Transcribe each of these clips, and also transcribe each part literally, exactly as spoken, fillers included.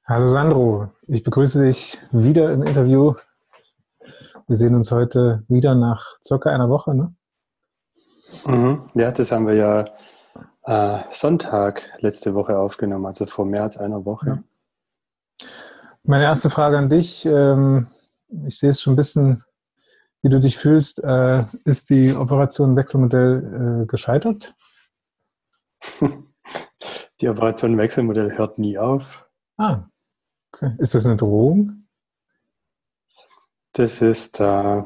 Hallo Sandro, ich begrüße dich wieder im Interview. Wir sehen uns heute wieder nach circa einer Woche, ne? Mhm. Ja, das haben wir ja äh, Sonntag letzte Woche aufgenommen, also vor mehr als einer Woche. Ja. Meine erste Frage an dich, ähm, ich sehe es schon ein bisschen, wie du dich fühlst. Äh, ist die Operation Wechselmodell äh, gescheitert? Die Operation Wechselmodell hört nie auf. Ah, okay. Ist das eine Drohung? Das ist äh,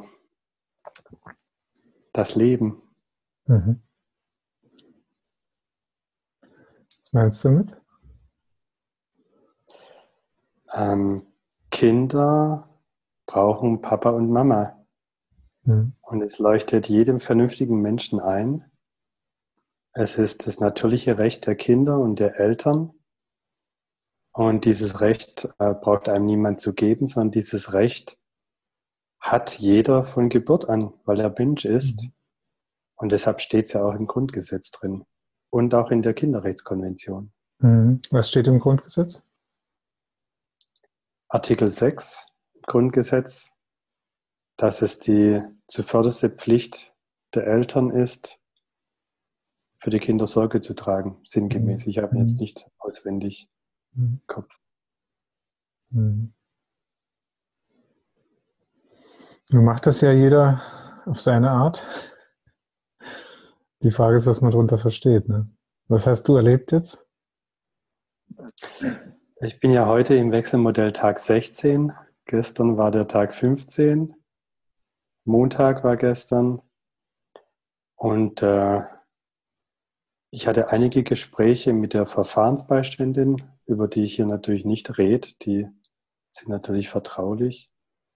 das Leben. Mhm. Was meinst du damit? Ähm, Kinder brauchen Papa und Mama. Mhm. Und es leuchtet jedem vernünftigen Menschen ein. Es ist das natürliche Recht der Kinder und der Eltern. Und dieses Recht äh, braucht einem niemand zu geben, sondern dieses Recht hat jeder von Geburt an, weil er Mensch ist. Mhm. Und deshalb steht es ja auch im Grundgesetz drin und auch in der Kinderrechtskonvention. Mhm. Was steht im Grundgesetz? Artikel sechs im Grundgesetz, dass es die zuvörderste Pflicht der Eltern ist, für die Kinder Sorge zu tragen, Mhm. sinngemäß. Ich habe ihn jetzt Mhm. nicht auswendig Mhm. im Kopf. Mhm. Nun macht das ja jeder auf seine Art. Die Frage ist, was man darunter versteht, ne? Was hast du erlebt jetzt? Ich bin ja heute im Wechselmodell Tag sechzehn. Gestern war der Tag fünfzehn. Montag war gestern. Und äh, ich hatte einige Gespräche mit der Verfahrensbeiständin, über die ich hier natürlich nicht rede. Die sind natürlich vertraulich,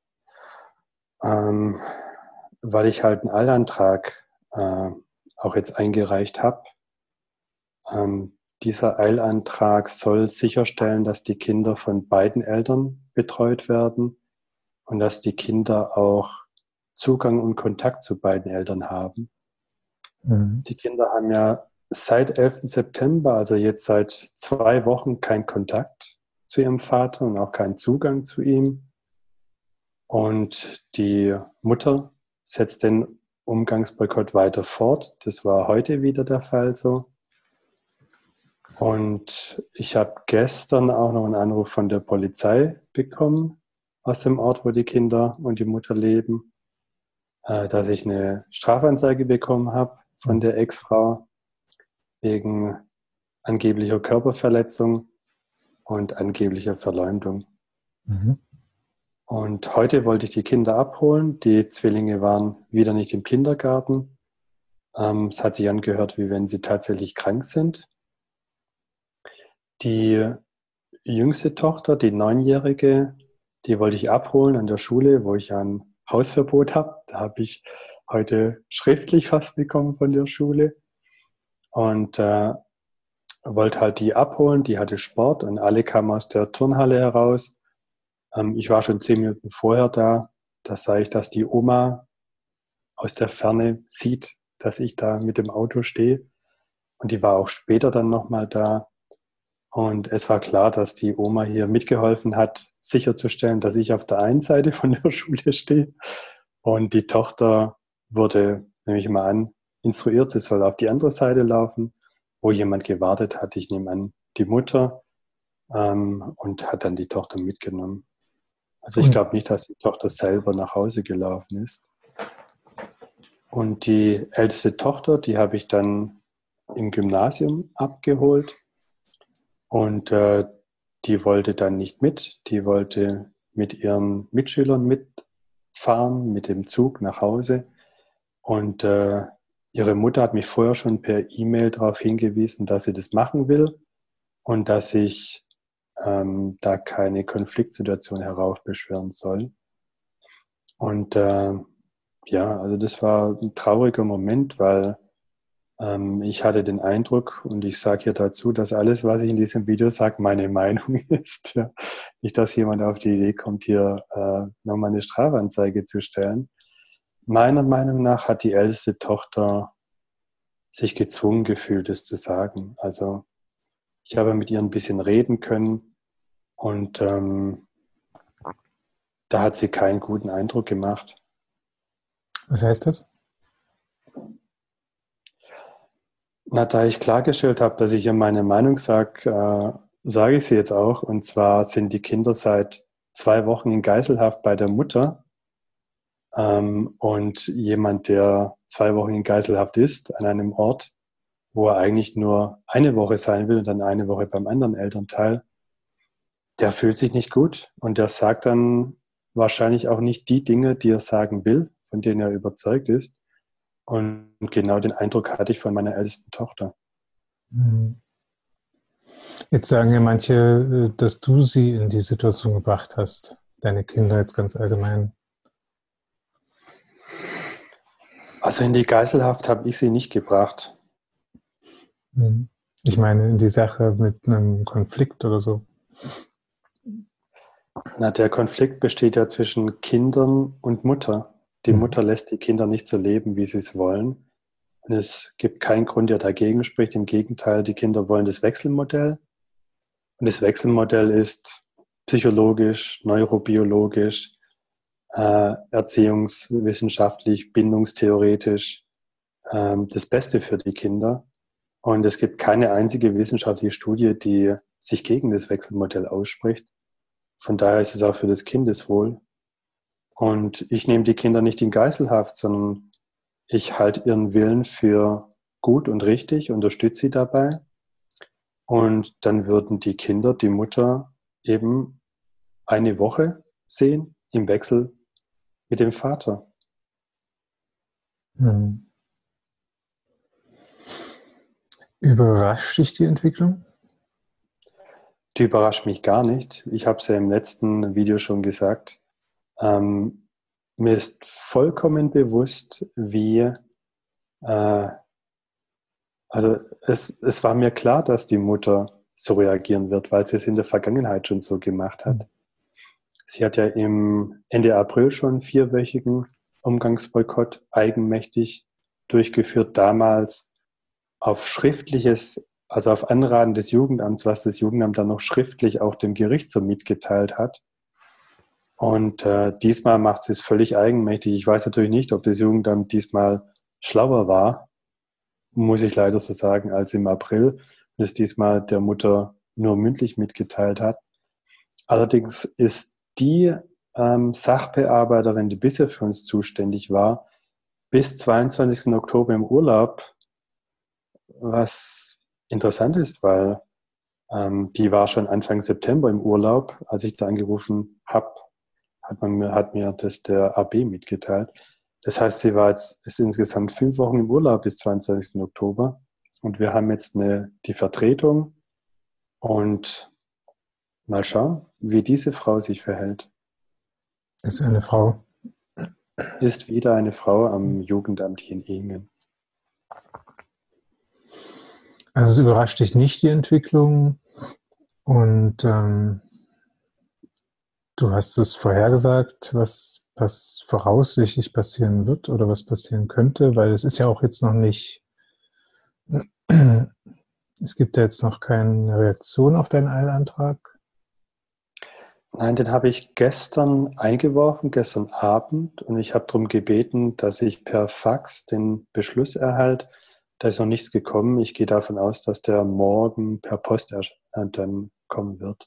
ähm, weil ich halt einen Eilantrag äh, auch jetzt eingereicht habe. Ähm, dieser Eilantrag soll sicherstellen, dass die Kinder von beiden Eltern betreut werden und dass die Kinder auch Zugang und Kontakt zu beiden Eltern haben. Mhm. Die Kinder haben ja seit elften September, also jetzt seit zwei Wochen, keinen Kontakt zu ihrem Vater und auch keinen Zugang zu ihm. Und die Mutter setzt den Umgangsboykott weiter fort. Das war heute wieder der Fall so. Und ich habe gestern auch noch einen Anruf von der Polizei bekommen, aus dem Ort, wo die Kinder und die Mutter leben, äh, dass ich eine Strafanzeige bekommen habe von Mhm. der Ex-Frau wegen angeblicher Körperverletzung und angeblicher Verleumdung. Mhm. Und heute wollte ich die Kinder abholen. Die Zwillinge waren wieder nicht im Kindergarten. Ähm, es hat sich angehört, wie wenn sie tatsächlich krank sind. Die jüngste Tochter, die Neunjährige, die wollte ich abholen an der Schule, wo ich ein Hausverbot habe. Da habe ich heute schriftlich was bekommen von der Schule und äh, wollte halt die abholen. Die hatte Sport und alle kamen aus der Turnhalle heraus. Ähm, ich war schon zehn Minuten vorher da. Da sah ich, dass die Oma aus der Ferne sieht, dass ich da mit dem Auto stehe. Und die war auch später dann nochmal da. Und es war klar, dass die Oma hier mitgeholfen hat, sicherzustellen, dass ich auf der einen Seite von der Schule stehe. Und die Tochter wurde, nehme ich mal an, instruiert, sie soll auf die andere Seite laufen, wo jemand gewartet hat. Ich nehme an, die Mutter, ähm, und hat dann die Tochter mitgenommen. Also ich Und glaube nicht, dass die Tochter selber nach Hause gelaufen ist. Und die älteste Tochter, die habe ich dann im Gymnasium abgeholt. Und äh, die wollte dann nicht mit. Die wollte mit ihren Mitschülern mitfahren, mit dem Zug nach Hause. Und äh, ihre Mutter hat mich vorher schon per E-Mail darauf hingewiesen, dass sie das machen will und dass ich ähm, da keine Konfliktsituation heraufbeschwören soll. Und äh, ja, also das war ein trauriger Moment, weil ähm, ich hatte den Eindruck, und ich sage hier dazu, dass alles, was ich in diesem Video sage, meine Meinung ist. Ja. Nicht, dass jemand auf die Idee kommt, hier äh, nochmal eine Strafanzeige zu stellen. Meiner Meinung nach hat die älteste Tochter sich gezwungen gefühlt, es zu sagen. Also ich habe mit ihr ein bisschen reden können Und ähm, da hat sie keinen guten Eindruck gemacht. Was heißt das? Na, da ich klargestellt habe, dass ich ihr meine Meinung sage, äh, sage ich sie jetzt auch. Und zwar sind die Kinder seit zwei Wochen in Geiselhaft bei der Mutter. Ähm, und jemand, der zwei Wochen in Geiselhaft ist, an einem Ort, wo er eigentlich nur eine Woche sein will und dann eine Woche beim anderen Elternteil, der fühlt sich nicht gut. Und der sagt dann wahrscheinlich auch nicht die Dinge, die er sagen will, von denen er überzeugt ist. Und genau den Eindruck hatte ich von meiner ältesten Tochter. Hm. Jetzt sagen ja manche, äh, dass du sie in die Situation gebracht hast, deine Kinder jetzt ganz allgemein. Also in die Geiselhaft habe ich sie nicht gebracht. Hm. Ich meine, in die Sache mit einem Konflikt oder so. Na, der Konflikt besteht ja zwischen Kindern und Mutter. Die Hm. Mutter lässt die Kinder nicht so leben, wie sie es wollen. Und es gibt keinen Grund, der dagegen spricht. Im Gegenteil, die Kinder wollen das Wechselmodell. Und das Wechselmodell ist psychologisch, neurobiologisch, äh, erziehungswissenschaftlich, bindungstheoretisch äh, das Beste für die Kinder. Und es gibt keine einzige wissenschaftliche Studie, die sich gegen das Wechselmodell ausspricht. Von daher ist es auch für das Kindeswohl. Und ich nehme die Kinder nicht in Geiselhaft, sondern ich halte ihren Willen für gut und richtig, unterstütze sie dabei. Und dann würden die Kinder die Mutter eben eine Woche sehen im Wechsel mit dem Vater. Hm. Überrascht dich die Entwicklung? Die überrascht mich gar nicht. Ich habe es ja im letzten Video schon gesagt. Ähm, mir ist vollkommen bewusst, wie, äh, also es, es war mir klar, dass die Mutter so reagieren wird, weil sie es in der Vergangenheit schon so gemacht hat. Sie hat ja im Ende April schon einen vierwöchigen Umgangsboykott eigenmächtig durchgeführt, damals auf schriftliches, also auf Anraten des Jugendamts, was das Jugendamt dann noch schriftlich auch dem Gericht so mitgeteilt hat. Und äh, diesmal macht sie es völlig eigenmächtig. Ich weiß natürlich nicht, ob das Jugendamt diesmal schlauer war, muss ich leider so sagen, als im April, und es diesmal der Mutter nur mündlich mitgeteilt hat. Allerdings ist die ähm, Sachbearbeiterin, die bisher für uns zuständig war, bis zweiundzwanzigsten Oktober im Urlaub, was interessant ist, weil ähm, die war schon Anfang September im Urlaub, als ich da angerufen habe, hat, man mir, hat mir das der A B mitgeteilt. Das heißt, sie war jetzt ist insgesamt fünf Wochen im Urlaub bis zweiundzwanzigsten Oktober und wir haben jetzt eine, die Vertretung und mal schauen, wie diese Frau sich verhält. Ist eine Frau. Ist wieder eine Frau am Jugendamt hier in Ingen. Also es überrascht dich nicht die Entwicklung und ähm, du hast es vorhergesagt, was, was voraussichtlich passieren wird oder was passieren könnte, weil es ist ja auch jetzt noch nicht, es gibt ja jetzt noch keine Reaktion auf deinen Eilantrag. Nein, den habe ich gestern eingeworfen, gestern Abend, und ich habe darum gebeten, dass ich per Fax den Beschluss erhalte. Da ist noch nichts gekommen. Ich gehe davon aus, dass der morgen per Post äh, dann kommen wird.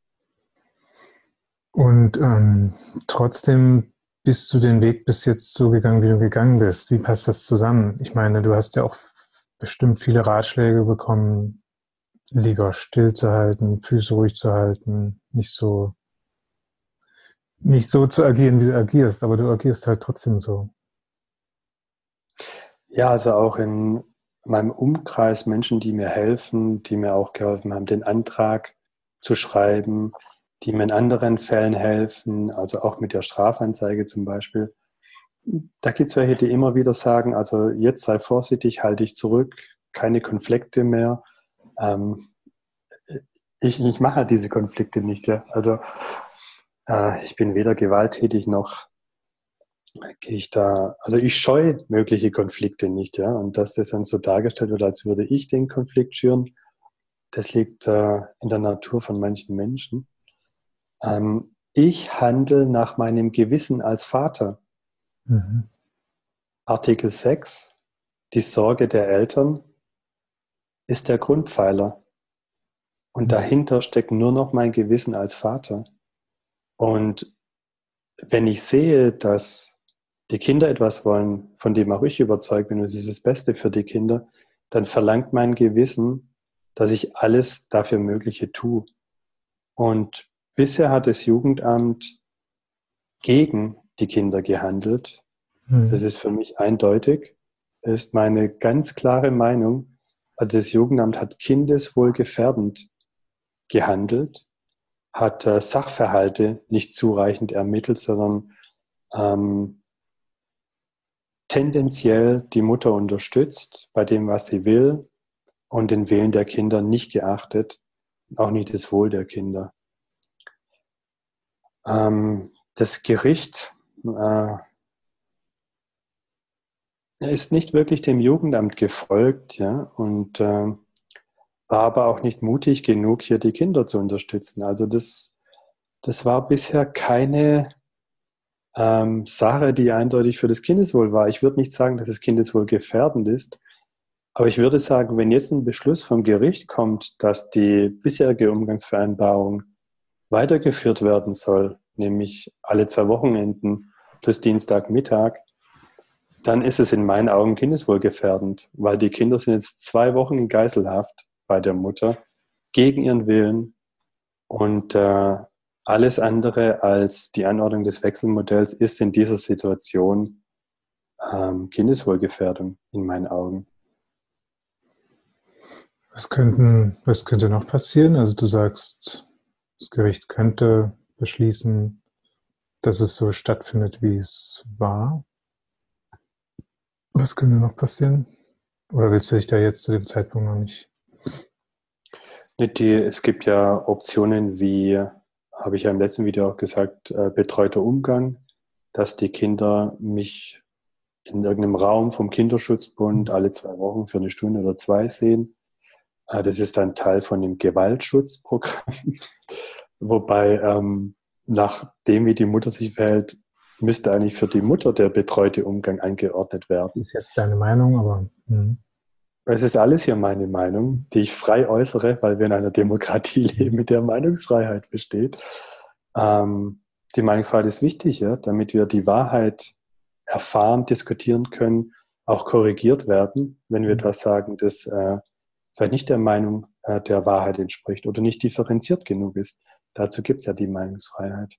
Und ähm, trotzdem bist du den Weg bis jetzt so gegangen, wie du gegangen bist. Wie passt das zusammen? Ich meine, du hast ja auch bestimmt viele Ratschläge bekommen, lieber still zu halten, Füße ruhig zu halten, nicht so, nicht so zu agieren, wie du agierst, aber du agierst halt trotzdem so. Ja, also auch in meinem Umkreis Menschen, die mir helfen, die mir auch geholfen haben, den Antrag zu schreiben, die mir in anderen Fällen helfen, also auch mit der Strafanzeige zum Beispiel. Da gibt es welche, die immer wieder sagen, also jetzt sei vorsichtig, halte dich zurück, keine Konflikte mehr. Ähm, ich, ich mache halt diese Konflikte nicht. Ja. Also äh, ich bin weder gewalttätig noch gehe ich da, also ich scheue mögliche Konflikte nicht, ja. Und dass das dann so dargestellt wird, als würde ich den Konflikt schüren, das liegt äh, in der Natur von manchen Menschen. Ähm, ich handle nach meinem Gewissen als Vater. Mhm. Artikel sechs, die Sorge der Eltern, ist der Grundpfeiler. Und Mhm. dahinter steckt nur noch mein Gewissen als Vater. Und wenn ich sehe, dass die Kinder etwas wollen, von dem auch ich überzeugt bin, und es ist das Beste für die Kinder, dann verlangt mein Gewissen, dass ich alles dafür Mögliche tue. Und bisher hat das Jugendamt gegen die Kinder gehandelt. Das Mhm. ist für mich eindeutig. Das ist meine ganz klare Meinung. Also das Jugendamt hat kindeswohlgefährdend gehandelt, hat äh, Sachverhalte nicht zureichend ermittelt, sondern ähm, tendenziell die Mutter unterstützt bei dem, was sie will und den Willen der Kinder nicht geachtet, auch nicht das Wohl der Kinder. Ähm, das Gericht äh, ist nicht wirklich dem Jugendamt gefolgt, ja, und äh, war aber auch nicht mutig genug, hier die Kinder zu unterstützen. Also das, das war bisher keine ähm, Sache, die eindeutig für das Kindeswohl war. Ich würde nicht sagen, dass es Kindeswohl gefährdend ist, aber ich würde sagen, wenn jetzt ein Beschluss vom Gericht kommt, dass die bisherige Umgangsvereinbarung weitergeführt werden soll, nämlich alle zwei Wochenenden plus Dienstagmittag, dann ist es in meinen Augen kindeswohlgefährdend, weil die Kinder sind jetzt zwei Wochen in Geiselhaft bei der Mutter gegen ihren Willen und äh, alles andere als die Anordnung des Wechselmodells ist in dieser Situation ähm, Kindeswohlgefährdung in meinen Augen. Was könnten, was könnte noch passieren? Also du sagst, das Gericht könnte beschließen, dass es so stattfindet, wie es war. Was könnte noch passieren? Oder willst du dich da jetzt zu dem Zeitpunkt noch nicht? Die, es gibt ja Optionen wie, habe ich ja im letzten Video auch gesagt, äh, betreuter Umgang, dass die Kinder mich in irgendeinem Raum vom Kinderschutzbund alle zwei Wochen für eine Stunde oder zwei sehen. Äh, das ist dann Teil von dem Gewaltschutzprogramm. Wobei, ähm, nachdem wie die Mutter sich verhält, müsste eigentlich für die Mutter der betreute Umgang eingeordnet werden. Ist jetzt deine Meinung, aber hm. Es ist alles hier meine Meinung, die ich frei äußere, weil wir in einer Demokratie leben, mit der Meinungsfreiheit besteht. Ähm, die Meinungsfreiheit ist wichtig, ja, damit wir die Wahrheit erfahren, diskutieren können, auch korrigiert werden, wenn wir etwas sagen, das äh, vielleicht nicht der Meinung äh, der Wahrheit entspricht oder nicht differenziert genug ist. Dazu gibt es ja die Meinungsfreiheit.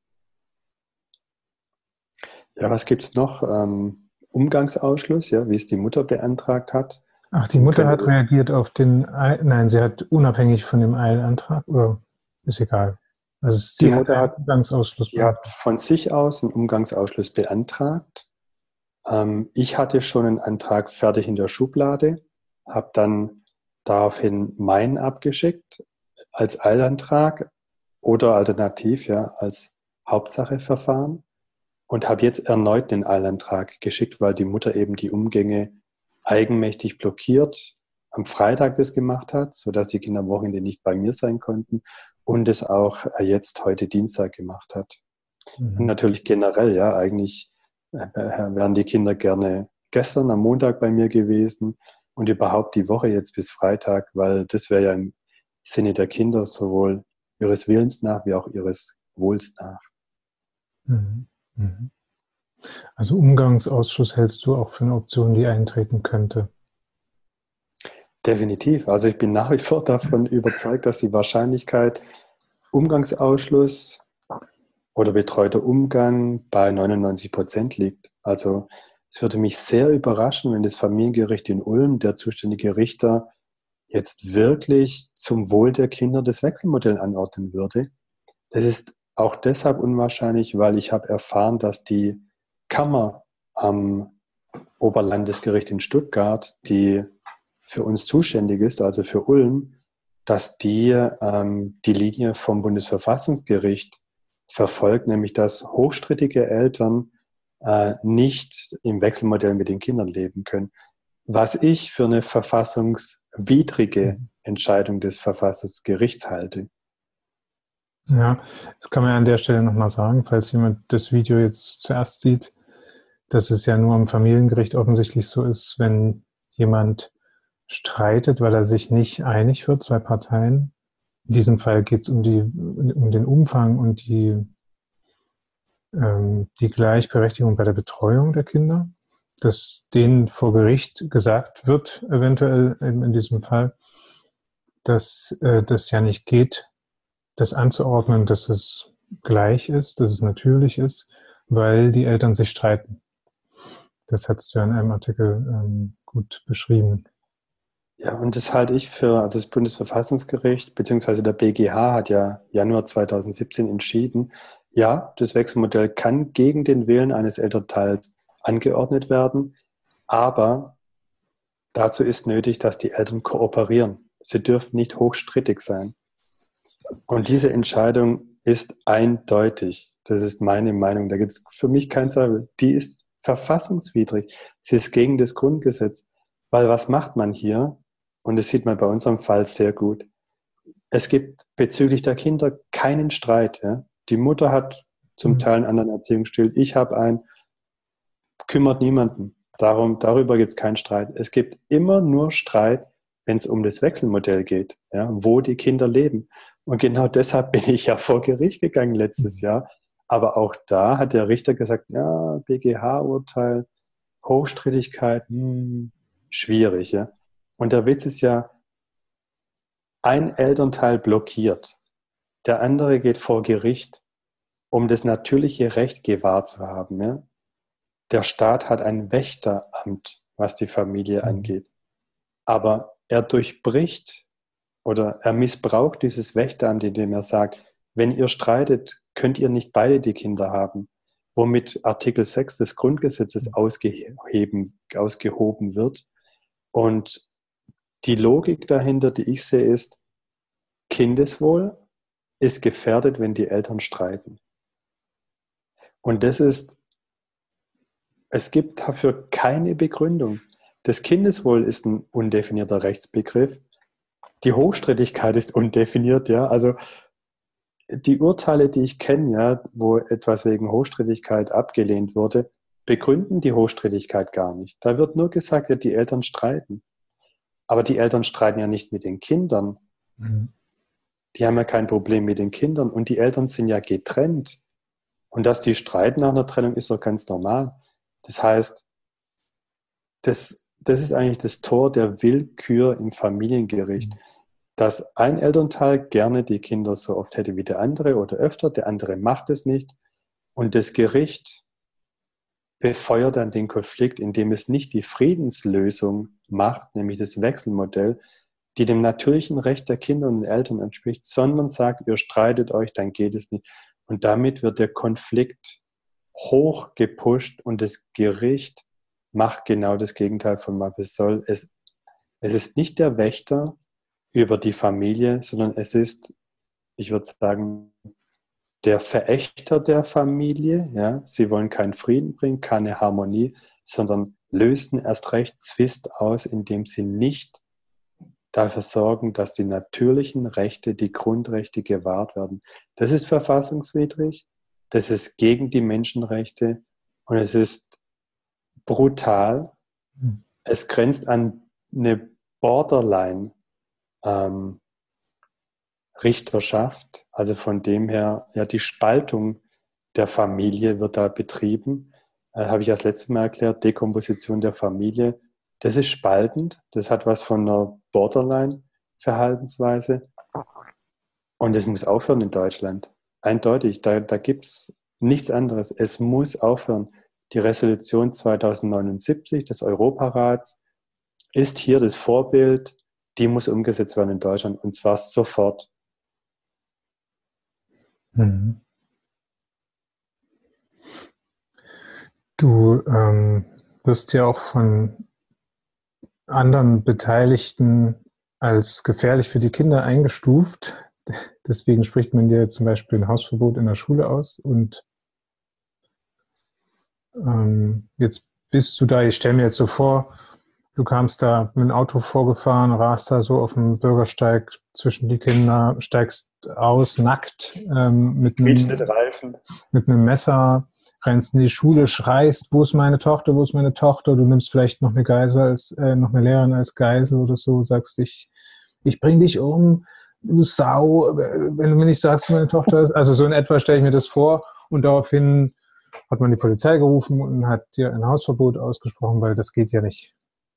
Ja, was gibt es noch? Ähm, Umgangsausschluss, ja, wie es die Mutter beantragt hat. Ach, die Man Mutter könnte hat das, reagiert auf den Eil, nein, sie hat unabhängig von dem Eilantrag, oder ist egal. Also die sie hat Mutter einen hat, Zugangsausschluss die hat beantragt. von sich aus einen Umgangsausschluss beantragt. Ähm, ich hatte schon einen Antrag fertig in der Schublade, habe dann daraufhin meinen abgeschickt als Eilantrag oder alternativ ja als Hauptsacheverfahren und habe jetzt erneut den Eilantrag geschickt, weil die Mutter eben die Umgänge eigenmächtig blockiert am Freitag das gemacht hat, sodass die Kinder am Wochenende nicht bei mir sein konnten und es auch jetzt heute Dienstag gemacht hat. Und Mhm. natürlich generell, ja, eigentlich äh, wären die Kinder gerne gestern am Montag bei mir gewesen und überhaupt die Woche jetzt bis Freitag, weil das wäre ja im Sinne der Kinder sowohl ihres Willens nach wie auch ihres Wohls nach. Mhm. Mhm. Also Umgangsausschuss hältst du auch für eine Option, die eintreten könnte. Definitiv. Also ich bin nach wie vor davon überzeugt, dass die Wahrscheinlichkeit Umgangsausschluss oder betreuter Umgang bei neunundneunzig Prozent liegt. Also es würde mich sehr überraschen, wenn das Familiengericht in Ulm, der zuständige Richter, jetzt wirklich zum Wohl der Kinder das Wechselmodell anordnen würde. Das ist auch deshalb unwahrscheinlich, weil ich habe erfahren, dass die Kammer am Oberlandesgericht in Stuttgart, die für uns zuständig ist, also für Ulm, dass die ähm, die Linie vom Bundesverfassungsgericht verfolgt, nämlich dass hochstrittige Eltern äh, nicht im Wechselmodell mit den Kindern leben können. Was ich für eine verfassungswidrige Mhm. Entscheidung des Verfassungsgerichts halte. Ja, das kann man ja an der Stelle nochmal sagen, falls jemand das Video jetzt zuerst sieht, dass es ja nur im Familiengericht offensichtlich so ist, wenn jemand streitet, weil er sich nicht einig wird, zwei Parteien. In diesem Fall geht es um die, um den Umfang und die, ähm, die Gleichberechtigung bei der Betreuung der Kinder, dass denen vor Gericht gesagt wird, eventuell in, in diesem Fall, dass äh, das ja nicht geht, das anzuordnen, dass es gleich ist, dass es natürlich ist, weil die Eltern sich streiten. Das hast du ja in einem Artikel ähm, gut beschrieben. Ja, und das halte ich für, also das Bundesverfassungsgericht beziehungsweise der B G H hat ja Januar zweitausendsiebzehn entschieden, ja, das Wechselmodell kann gegen den Willen eines Elternteils angeordnet werden, aber dazu ist nötig, dass die Eltern kooperieren. Sie dürfen nicht hochstrittig sein. Und diese Entscheidung ist eindeutig. Das ist meine Meinung. Da gibt es für mich keinen Zweifel. Die ist verfassungswidrig. Sie ist gegen das Grundgesetz. Weil was macht man hier? Und das sieht man bei unserem Fall sehr gut. Es gibt bezüglich der Kinder keinen Streit. Ja? Die Mutter hat zum Teil einen anderen Erziehungsstil. Ich habe einen. Kümmert niemanden. Darum, darüber gibt es keinen Streit. Es gibt immer nur Streit, wenn es um das Wechselmodell geht, ja, wo die Kinder leben. Und genau deshalb bin ich ja vor Gericht gegangen letztes Jahr. Aber auch da hat der Richter gesagt, ja, B G H-Urteil, Hochstrittigkeit, hm, schwierig. Ja. Und der Witz ist ja, ein Elternteil blockiert, der andere geht vor Gericht, um das natürliche Recht gewahrt zu haben. Ja. Der Staat hat ein Wächteramt, was die Familie angeht. Aber er durchbricht oder er missbraucht dieses Wächteramt, indem er sagt, wenn ihr streitet, könnt ihr nicht beide die Kinder haben. Womit Artikel sechs des Grundgesetzes ausgeheben, ausgehoben wird. Und die Logik dahinter, die ich sehe, ist, Kindeswohl ist gefährdet, wenn die Eltern streiten. Und das ist Es gibt dafür keine Begründung. Das Kindeswohl ist ein undefinierter Rechtsbegriff. Die Hochstrittigkeit ist undefiniert, ja. Also die Urteile, die ich kenne, ja, wo etwas wegen Hochstrittigkeit abgelehnt wurde, begründen die Hochstrittigkeit gar nicht. Da wird nur gesagt, ja, die Eltern streiten. Aber die Eltern streiten ja nicht mit den Kindern. Mhm. Die haben ja kein Problem mit den Kindern. Und die Eltern sind ja getrennt. Und dass die streiten nach einer Trennung, ist doch ganz normal. Das heißt, das, das ist eigentlich das Tor der Willkür im Familiengericht, dass ein Elternteil gerne die Kinder so oft hätte wie der andere oder öfter, der andere macht es nicht. Und das Gericht befeuert dann den Konflikt, indem es nicht die Friedenslösung macht, nämlich das Wechselmodell, die dem natürlichen Recht der Kinder und den Eltern entspricht, sondern sagt, ihr streitet euch, dann geht es nicht. Und damit wird der Konflikt hoch gepusht und das Gericht macht genau das Gegenteil von was es soll. Es, es ist nicht der Wächter über die Familie, sondern es ist, ich würde sagen, der Verächter der Familie. Ja? Sie wollen keinen Frieden bringen, keine Harmonie, sondern lösen erst recht Zwist aus, indem sie nicht dafür sorgen, dass die natürlichen Rechte, die Grundrechte gewahrt werden. Das ist verfassungswidrig, das ist gegen die Menschenrechte und es ist brutal. Es grenzt an eine Borderline ähm, Richterschaft, also von dem her, ja, die Spaltung der Familie wird da betrieben. Äh, habe ich das letzte Mal erklärt, Dekomposition der Familie. Das ist spaltend, das hat was von einer Borderline-Verhaltensweise und es muss aufhören in Deutschland. Eindeutig, da, da gibt es nichts anderes. Es muss aufhören. Die Resolution zweitausendneunundsiebzig des Europarats ist hier das Vorbild, die muss umgesetzt werden in Deutschland und zwar sofort. Mhm. Du ähm, wirst ja auch von anderen Beteiligten als gefährlich für die Kinder eingestuft. Deswegen spricht man dir zum Beispiel ein Hausverbot in der Schule aus. Und ähm, jetzt bist du da, ich stelle mir jetzt so vor, du kamst da mit dem Auto vorgefahren, rast da so auf dem Bürgersteig zwischen die Kinder, steigst aus, nackt, ähm, mit Quietschende einem, Reifen. mit einem Messer, rennst in die Schule, schreist, wo ist meine Tochter, wo ist meine Tochter? Du nimmst vielleicht noch eine Geisel als, äh, noch eine Lehrerin als Geisel oder so, sagst ich, ich bring dich um, du Sau, wenn du mir nicht sagst, wo meine Tochter ist. Also so in etwa stelle ich mir das vor und daraufhin hat man die Polizei gerufen und hat dir ein Hausverbot ausgesprochen, weil das geht ja nicht.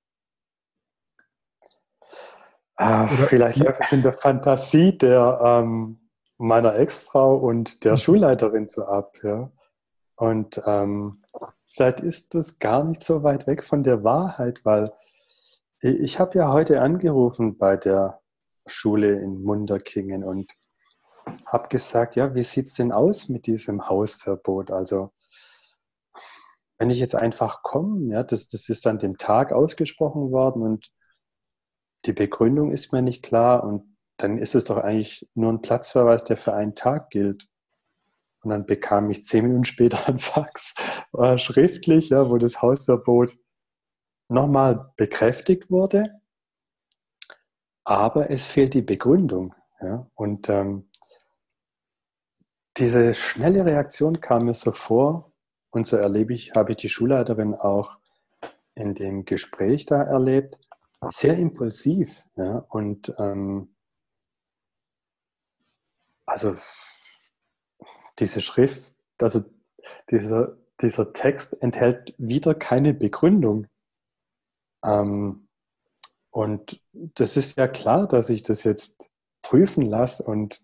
Ah, Oder? vielleicht lag es in der Fantasie der ähm, meiner Ex-Frau und der Schulleiterin so ab, ja. Und ähm, vielleicht ist das gar nicht so weit weg von der Wahrheit, weil ich, ich habe ja heute angerufen bei der Schule in Munderkingen und habe gesagt, ja, wie sieht es denn aus mit diesem Hausverbot? Also wenn ich jetzt einfach komme, ja, das, das ist an dem Tag ausgesprochen worden und die Begründung ist mir nicht klar und dann ist es doch eigentlich nur ein Platzverweis, der für einen Tag gilt. Und dann bekam ich zehn Minuten später ein Fax, äh, schriftlich, ja, wo das Hausverbot nochmal bekräftigt wurde, aber es fehlt die Begründung. Ja. Und ähm, diese schnelle Reaktion kam mir so vor und so erlebe ich, habe ich die Schulleiterin auch in dem Gespräch da erlebt, sehr impulsiv. Ja. Und ähm, also diese Schrift, also dieser, dieser Text enthält wieder keine Begründung. Ähm, und das ist ja klar, dass ich das jetzt prüfen lasse. Und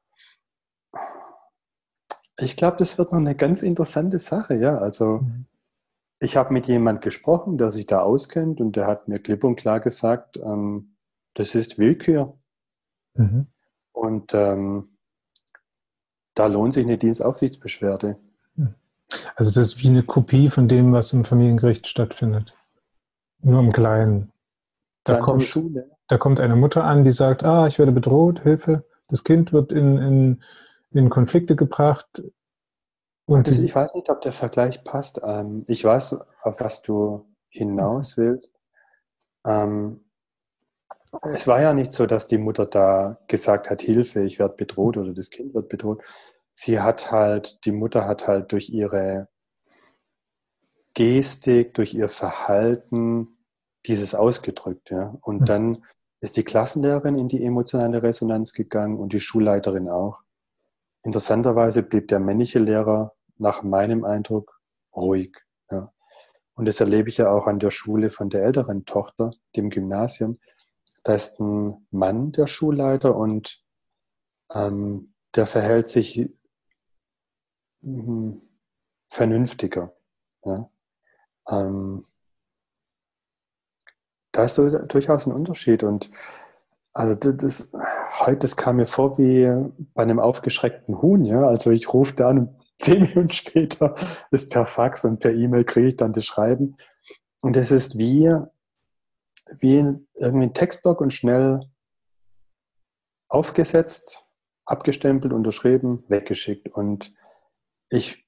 ich glaube, das wird noch eine ganz interessante Sache. Ja, also Mhm. ich habe mit jemand gesprochen, der sich da auskennt und der hat mir klipp und klar gesagt, ähm, das ist Willkür. Mhm. Und ähm, da lohnt sich eine Dienstaufsichtsbeschwerde. Also das ist wie eine Kopie von dem, was im Familiengericht stattfindet. Nur im Kleinen. Da Da an der kommt, Schule. da kommt eine Mutter an, die sagt, ah, ich werde bedroht, Hilfe. Das Kind wird in, in, in Konflikte gebracht Ah, und das, die, ich weiß nicht, ob der Vergleich passt. Ähm, ich weiß, auf was du hinaus willst. Ähm, es war ja nicht so, dass die Mutter da gesagt hat, Hilfe, ich werde bedroht oder das Kind wird bedroht. Sie hat halt, die Mutter hat halt durch ihre Gestik, durch ihr Verhalten dieses ausgedrückt, ja. Und dann ist die Klassenlehrerin in die emotionale Resonanz gegangen und die Schulleiterin auch. Interessanterweise blieb der männliche Lehrer nach meinem Eindruck ruhig, ja. Und das erlebe ich ja auch an der Schule von der älteren Tochter, dem Gymnasium. Da ist ein Mann der Schulleiter und ähm, der verhält sich mh, vernünftiger. Ja. Ähm, da ist du- durchaus ein Unterschied. Und also das, das, heute, das kam mir vor wie bei einem aufgeschreckten Huhn. Ja. Also ich rufe da an und zehn Minuten später ist per Fax und per E-Mail kriege ich dann das Schreiben. Und es ist wie, wie irgendwie ein Textblock und schnell aufgesetzt, abgestempelt, unterschrieben, weggeschickt. Und ich,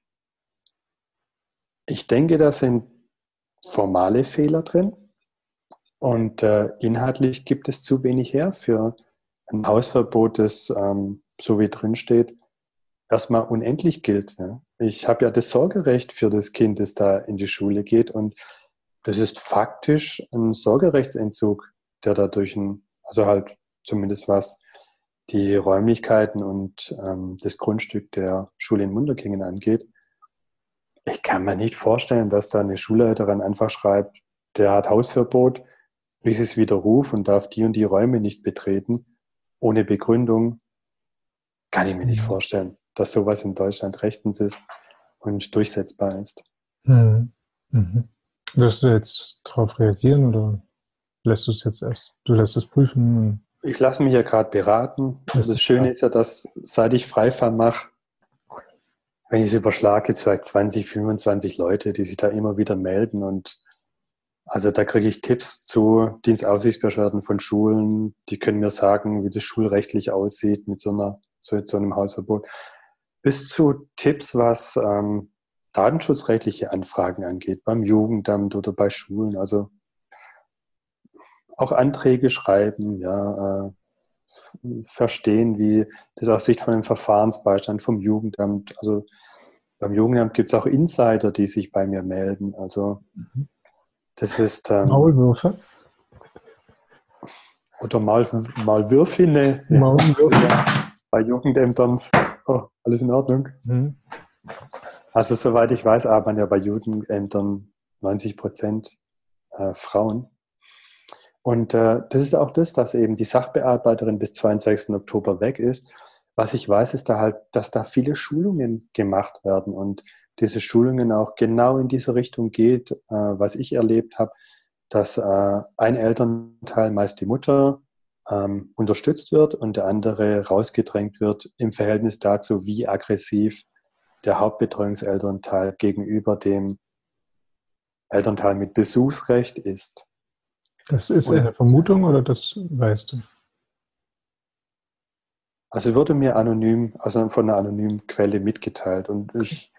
ich denke, da sind formale Fehler drin und äh, inhaltlich gibt es zu wenig her für ein Hausverbot, das, ähm, so wie drin steht, erstmal unendlich gilt. Ja. Ich habe ja das Sorgerecht für das Kind, das da in die Schule geht und das ist faktisch ein Sorgerechtsentzug, der dadurch ein, also halt zumindest was die Räumlichkeiten und ähm, das Grundstück der Schule in Munderkingen angeht. Ich kann mir nicht vorstellen, dass da eine Schulleiterin einfach schreibt, der hat Hausverbot, ich es widerruf und darf die und die Räume nicht betreten. Ohne Begründung kann ich mir nicht mhm. vorstellen, dass sowas in Deutschland rechtens ist und durchsetzbar ist. Mhm. Mhm. Wirst du jetzt darauf reagieren oder lässt du es jetzt erst? Du lässt es prüfen und Ich lasse mich ja gerade beraten. lässt Das es Schöne bleiben. ist ja, dass seit ich Freifall mache, wenn ich es überschlage, gibt es vielleicht zwanzig, fünfundzwanzig Leute, die sich da immer wieder melden. Und also da kriege ich Tipps zu Dienstaufsichtsbeschwerden von Schulen. Die können mir sagen, wie das schulrechtlich aussieht mit so einer, so, so einem Hausverbot. Bis zu Tipps, was ähm, datenschutzrechtliche Anfragen angeht, beim Jugendamt oder bei Schulen. Also auch Anträge schreiben, ja, äh, verstehen, wie das aus Sicht von dem Verfahrensbeistand vom Jugendamt, also beim Jugendamt gibt es auch Insider, die sich bei mir melden. Also das ist ähm, Maulwürfe? oder Maul, Maulwürfine, ja, Maulwürfe. bei Jugendämtern. Oh, alles in Ordnung. Mhm. Also soweit ich weiß, arbeiten ja bei Jugendämtern neunzig Prozent äh, Frauen. Und äh, das ist auch das, dass eben die Sachbearbeiterin bis zweiundzwanzigsten Oktober weg ist. Was ich weiß, ist da halt, dass da viele Schulungen gemacht werden und diese Schulungen auch genau in diese Richtung geht, äh, was ich erlebt habe, dass äh, ein Elternteil, meist die Mutter, ähm, unterstützt wird und der andere rausgedrängt wird im Verhältnis dazu, wie aggressiv der Hauptbetreuungselternteil gegenüber dem Elternteil mit Besuchsrecht ist. Das ist Und eine Vermutung oder das weißt du? also wurde mir anonym, also von einer anonymen Quelle mitgeteilt und ich,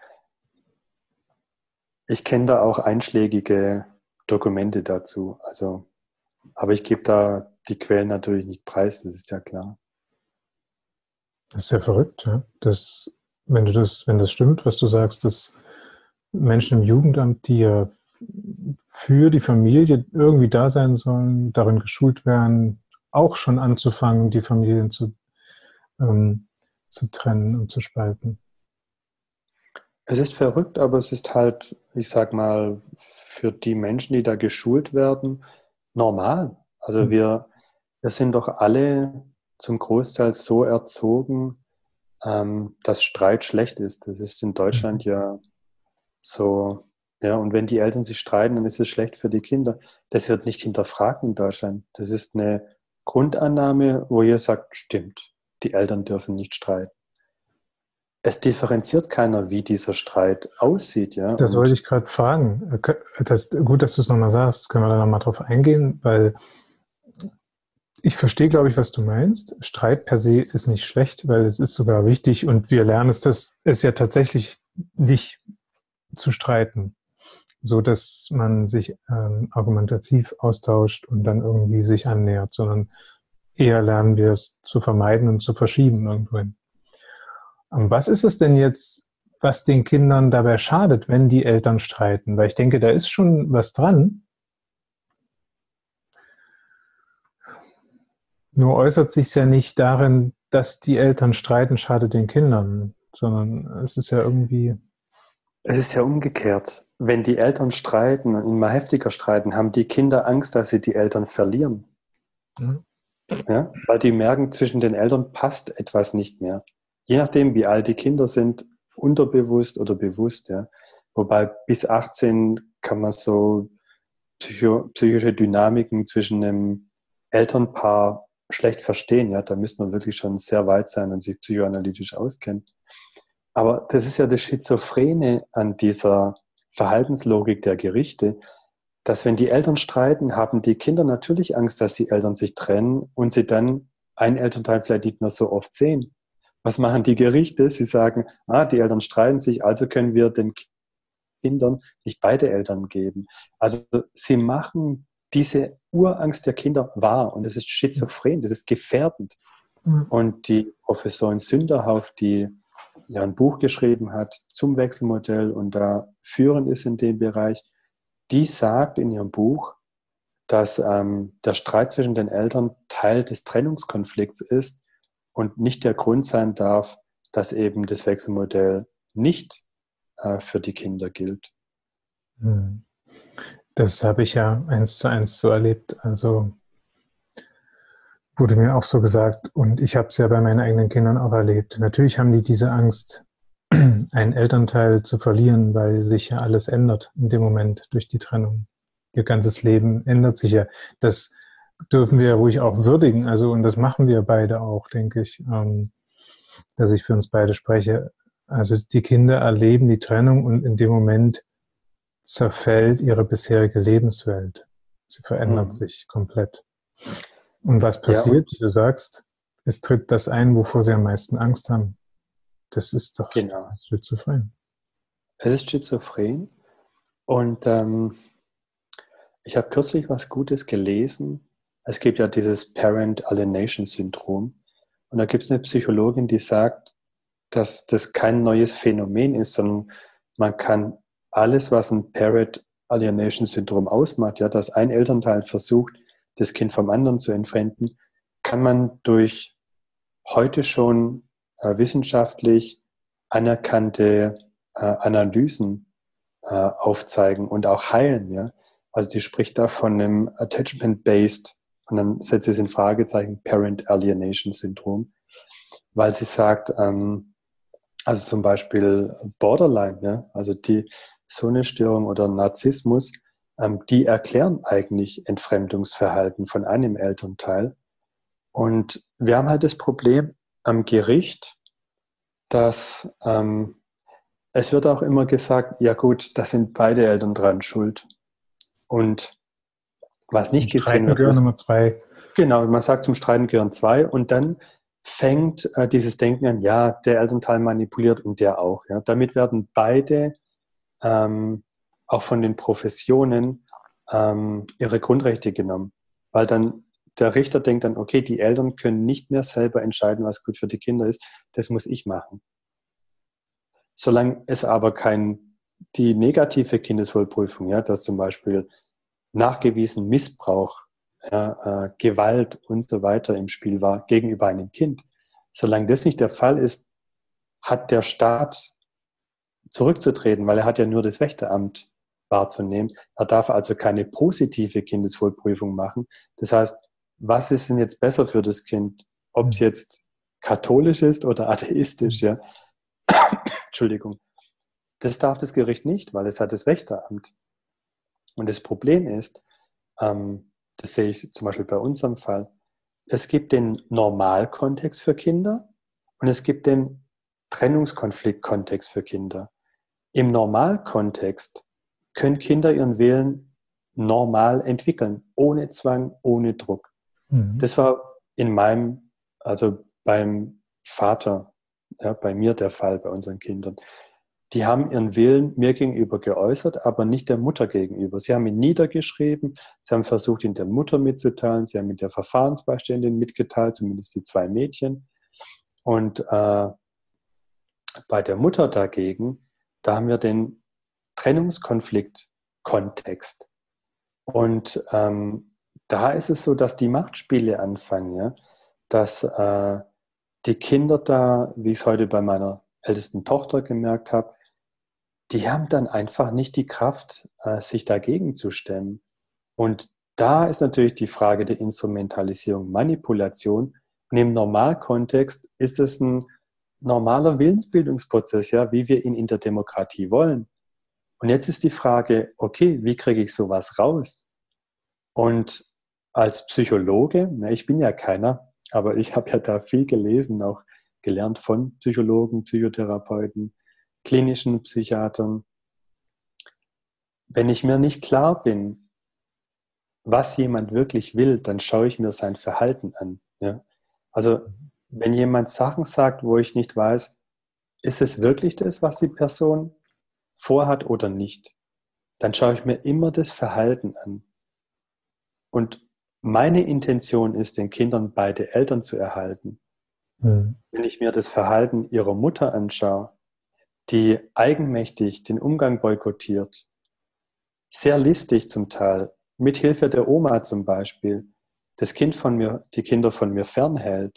ich kenne da auch einschlägige Dokumente dazu. Also, aber ich gebe da die Quellen natürlich nicht preis, das ist ja klar. Das ist ja verrückt, ja. Das, wenn du das, wenn das stimmt, was du sagst, dass Menschen im Jugendamt, die ja für die Familie irgendwie da sein sollen, darin geschult werden, auch schon anzufangen, die Familien zu, ähm, zu trennen und zu spalten. Es ist verrückt, aber es ist halt, ich sag mal, für die Menschen, die da geschult werden, normal. Also Hm. wir, wir sind doch alle zum Großteil so erzogen, ähm, dass Streit schlecht ist. Das ist in Deutschland Mhm. ja so, ja, und wenn die Eltern sich streiten, dann ist es schlecht für die Kinder. Das wird nicht hinterfragt in Deutschland. Das ist eine Grundannahme, wo ihr sagt, stimmt, die Eltern dürfen nicht streiten. Es differenziert keiner, wie dieser Streit aussieht, ja. Das wollte Und ich gerade fragen. Das, gut, dass du es nochmal sagst. Können wir da nochmal drauf eingehen, weil ich verstehe, glaube ich, was du meinst. Streit per se ist nicht schlecht, weil es ist sogar wichtig und wir lernen es, dass es ja tatsächlich nicht zu streiten, so dass man sich ähm, argumentativ austauscht und dann irgendwie sich annähert, sondern eher lernen wir es zu vermeiden und zu verschieben irgendwohin. Und was ist es denn jetzt, was den Kindern dabei schadet, wenn die Eltern streiten? Weil ich denke, da ist schon was dran. Nur äußert sich es ja nicht darin, dass die Eltern streiten, schadet den Kindern, sondern es ist ja irgendwie. es ist ja umgekehrt. Wenn die Eltern streiten und immer heftiger streiten, haben die Kinder Angst, dass sie die Eltern verlieren. Ja. Ja? Weil die merken, zwischen den Eltern passt etwas nicht mehr. Je nachdem, wie alt die Kinder sind, unterbewusst oder bewusst. Ja? Wobei bis achtzehn kann man so psycho psychische Dynamiken zwischen einem Elternpaar schlecht verstehen. Ja? Da müsste man wirklich schon sehr weit sein und sich psychoanalytisch auskennen. Aber das ist ja das Schizophrene an dieser Verhaltenslogik der Gerichte, dass wenn die Eltern streiten, haben die Kinder natürlich Angst, dass die Eltern sich trennen und sie dann einen Elternteil vielleicht nicht mehr so oft sehen. Was machen die Gerichte? Sie sagen, ah, die Eltern streiten sich, also können wir den Kindern nicht beide Eltern geben. Also sie machen diese Urangst der Kinder wahr und das ist schizophren, das ist gefährdend. Und die Professorin Sünderhauf, die ja ein Buch geschrieben hat zum Wechselmodell und da führend ist in dem Bereich, die sagt in ihrem Buch, dass ähm, der Streit zwischen den Eltern Teil des Trennungskonflikts ist und nicht der Grund sein darf, dass eben das Wechselmodell nicht äh, für die Kinder gilt. Das habe ich ja eins zu eins so erlebt. Also wurde mir auch so gesagt und ich habe es ja bei meinen eigenen Kindern auch erlebt. Natürlich haben die diese Angst, einen Elternteil zu verlieren, weil sich ja alles ändert in dem Moment durch die Trennung. Ihr ganzes Leben ändert sich ja. Das dürfen wir ruhig auch würdigen. Also, und das machen wir beide auch, denke ich, ähm, dass ich für uns beide spreche. Also die Kinder erleben die Trennung und in dem Moment zerfällt ihre bisherige Lebenswelt. Sie verändert Mhm. sich komplett. Und was Ja, passiert, wie und du sagst, es tritt das ein, wovor sie am meisten Angst haben. Das ist doch genau. schizophren. Es ist schizophren und ähm, ich habe kürzlich was Gutes gelesen. Es gibt ja dieses Parent Alienation Syndrom. Und da gibt es eine Psychologin, die sagt, dass das kein neues Phänomen ist, sondern man kann alles, was ein Parent Alienation Syndrom ausmacht, ja, dass ein Elternteil versucht, das Kind vom anderen zu entfremden, kann man durch heute schon äh, wissenschaftlich anerkannte äh, Analysen äh, aufzeigen und auch heilen. Ja? Also die spricht da von einem Attachment-Based, und dann setzt sie es in Fragezeichen, Parent Alienation Syndrom, weil sie sagt, ähm, also zum Beispiel Borderline, ja? Also die so eine Störung oder Narzissmus, ähm, die erklären eigentlich Entfremdungsverhalten von einem Elternteil. Und wir haben halt das Problem am Gericht, dass ähm, es wird auch immer gesagt, ja gut, da sind beide Eltern dran schuld. Und was Zum nicht gesehen Streiten wird, gehören ist, immer zwei. genau, man sagt, zum Streiten gehören zwei, und dann fängt äh, dieses Denken an, ja, der Elternteil manipuliert und der auch. Ja. Damit werden beide ähm, auch von den Professionen ähm, ihre Grundrechte genommen. Weil dann der Richter denkt dann, okay, die Eltern können nicht mehr selber entscheiden, was gut für die Kinder ist, das muss ich machen. Solange es aber kein, die negative Kindeswohlprüfung, ja, dass zum Beispiel nachgewiesen Missbrauch, ja, äh, Gewalt und so weiter im Spiel war gegenüber einem Kind, solange das nicht der Fall ist, hat der Staat zurückzutreten, weil er hat ja nur das Wächteramt wahrzunehmen. Er darf also keine positive Kindeswohlprüfung machen. Das heißt, was ist denn jetzt besser für das Kind? Ob es jetzt katholisch ist oder atheistisch, ja? Entschuldigung. Das darf das Gericht nicht, weil es hat das Wächteramt. Und das Problem ist, ähm, das sehe ich zum Beispiel bei unserem Fall, es gibt den Normalkontext für Kinder und es gibt den Trennungskonfliktkontext für Kinder. Im Normalkontext können Kinder ihren Willen normal entwickeln, ohne Zwang, ohne Druck. Mhm. Das war in meinem, also beim Vater, ja, bei mir der Fall, bei unseren Kindern. Die haben ihren Willen mir gegenüber geäußert, aber nicht der Mutter gegenüber. Sie haben ihn niedergeschrieben, sie haben versucht, ihn der Mutter mitzuteilen, sie haben ihn der Verfahrensbeiständin mitgeteilt, zumindest die zwei Mädchen. Und äh, bei der Mutter dagegen, da haben wir den Trennungskonflikt-Kontext. Und ähm, da ist es so, dass die Machtspiele anfangen, ja? Dass äh, die Kinder da, wie ich es heute bei meiner ältesten Tochter gemerkt habe, die haben dann einfach nicht die Kraft, äh, sich dagegen zu stemmen. Und da ist natürlich die Frage der Instrumentalisierung, Manipulation. Und im Normalkontext ist es ein normaler Willensbildungsprozess, ja, wie wir ihn in der Demokratie wollen. Und jetzt ist die Frage, okay, wie kriege ich sowas raus? Und als Psychologe, na, ich bin ja keiner, aber ich habe ja da viel gelesen, auch gelernt von Psychologen, Psychotherapeuten, klinischen Psychiatern. Wenn ich mir nicht klar bin, was jemand wirklich will, dann schaue ich mir sein Verhalten an. Ja? Also wenn jemand Sachen sagt, wo ich nicht weiß, ist es wirklich das, was die Person vorhat oder nicht, dann schaue ich mir immer das Verhalten an. Und meine Intention ist, den Kindern beide Eltern zu erhalten. Mhm. Wenn ich mir das Verhalten ihrer Mutter anschaue, die eigenmächtig den Umgang boykottiert, sehr listig zum Teil, mit Hilfe der Oma zum Beispiel, das Kind von mir, die Kinder von mir fernhält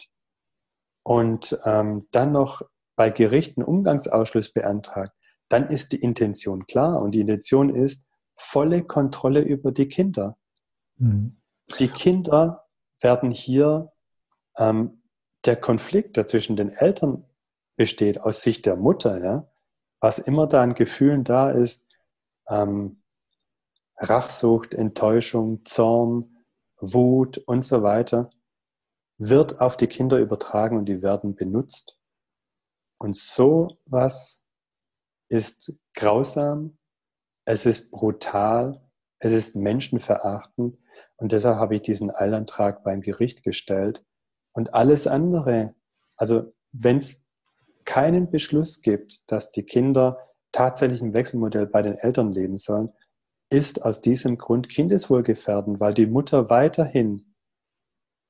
und ähm, dann noch bei Gerichten Umgangsausschluss beantragt, dann ist die Intention klar und die Intention ist volle Kontrolle über die Kinder. Mhm. Die Kinder werden hier, ähm, der Konflikt, der zwischen den Eltern besteht, aus Sicht der Mutter, ja, was immer da an Gefühlen da ist, ähm, Rachsucht, Enttäuschung, Zorn, Wut und so weiter, wird auf die Kinder übertragen und die werden benutzt. Und sowas ist grausam, es ist brutal, es ist menschenverachtend und deshalb habe ich diesen Eilantrag beim Gericht gestellt. Und alles andere, also wenn es keinen Beschluss gibt, dass die Kinder tatsächlich im Wechselmodell bei den Eltern leben sollen, ist aus diesem Grund kindeswohlgefährdend, weil die Mutter weiterhin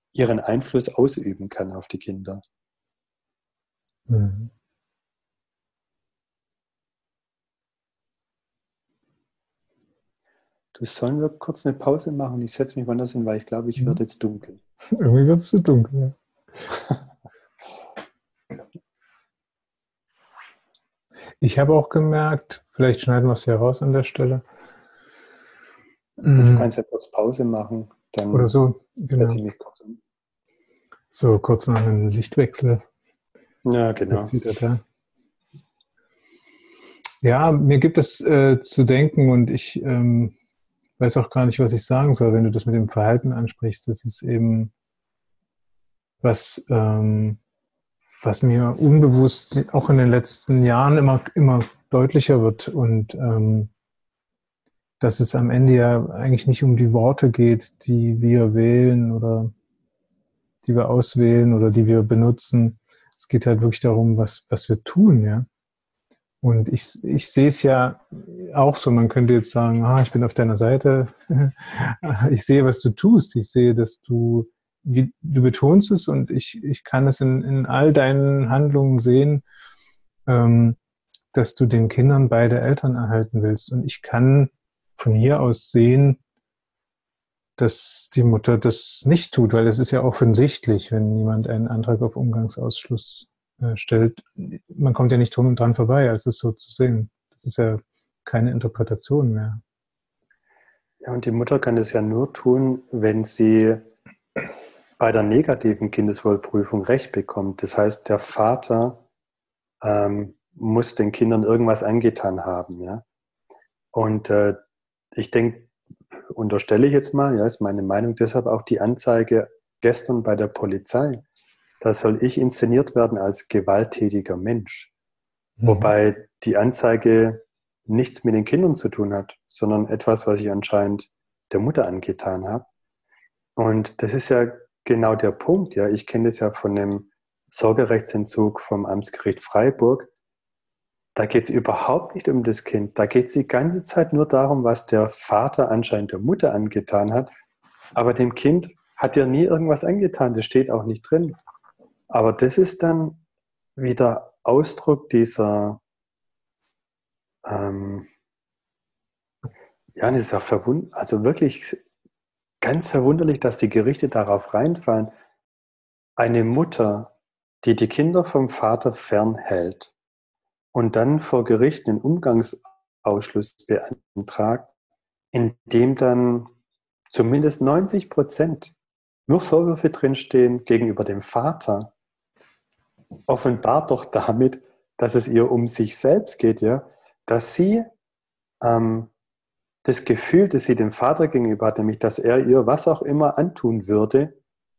ihren Einfluss ausüben kann auf die Kinder. Mhm. Du, sollen wir kurz eine Pause machen? Ich setze mich woanders hin, weil ich glaube, ich werde jetzt dunkel. Irgendwie wird es zu dunkel. Ich habe auch gemerkt, vielleicht schneiden wir es hier raus an der Stelle. Und du kannst ja kurz Pause machen, dann Oder so, setze genau. ich mich kurz um. So, kurz nach einem Lichtwechsel. Ja, genau. Jetzt wieder da. Ja, mir gibt es äh, zu denken und ich ähm, weiß auch gar nicht, was ich sagen soll, wenn du das mit dem Verhalten ansprichst. Das ist eben was, ähm, was mir unbewusst auch in den letzten Jahren immer, immer deutlicher wird und ähm, dass es am Ende ja eigentlich nicht um die Worte geht, die wir wählen oder die wir auswählen oder die wir benutzen. Es geht halt wirklich darum, was, was wir tun, ja. Und ich, ich sehe es ja auch so, man könnte jetzt sagen, ah, ich bin auf deiner Seite. Ich sehe, was du tust. Ich sehe, dass du, wie, du betonst es und ich, ich kann es in, in all deinen Handlungen sehen, ähm, dass du den Kindern beide Eltern erhalten willst. Und ich kann von hier aus sehen, dass die Mutter das nicht tut, weil es ist ja offensichtlich, wenn jemand einen Antrag auf Umgangsausschluss äh, stellt. Man kommt ja nicht drum und dran vorbei, als es so zu sehen. Das ist ja keine Interpretation mehr. Ja, und die Mutter kann das ja nur tun, wenn sie bei der negativen Kindeswohlprüfung Recht bekommt. Das heißt, der Vater ähm, muss den Kindern irgendwas angetan haben. Ja? Und äh, ich denke, unterstelle ich jetzt mal, ja, ist meine Meinung, deshalb auch die Anzeige gestern bei der Polizei. Da soll ich inszeniert werden als gewalttätiger Mensch. Mhm. Wobei die Anzeige nichts mit den Kindern zu tun hat, sondern etwas, was ich anscheinend der Mutter angetan habe. Und das ist ja genau der Punkt. Ja, ich kenne das ja von dem Sorgerechtsentzug vom Amtsgericht Freiburg. Da geht es überhaupt nicht um das Kind. Da geht es die ganze Zeit nur darum, was der Vater anscheinend der Mutter angetan hat. Aber dem Kind hat ja nie irgendwas angetan. Das steht auch nicht drin. Aber das ist dann wieder Ausdruck dieser, ähm, ja, das ist ja verwund, also wirklich ganz verwunderlich, dass die Gerichte darauf reinfallen. Eine Mutter, die die Kinder vom Vater fernhält und dann vor Gericht einen Umgangsausschluss beantragt, in dem dann zumindest neunzig Prozent nur Vorwürfe drinstehen gegenüber dem Vater, offenbart doch damit, dass es ihr um sich selbst geht, ja, dass sie ähm, das Gefühl, das sie dem Vater gegenüber hat, nämlich dass er ihr was auch immer antun würde,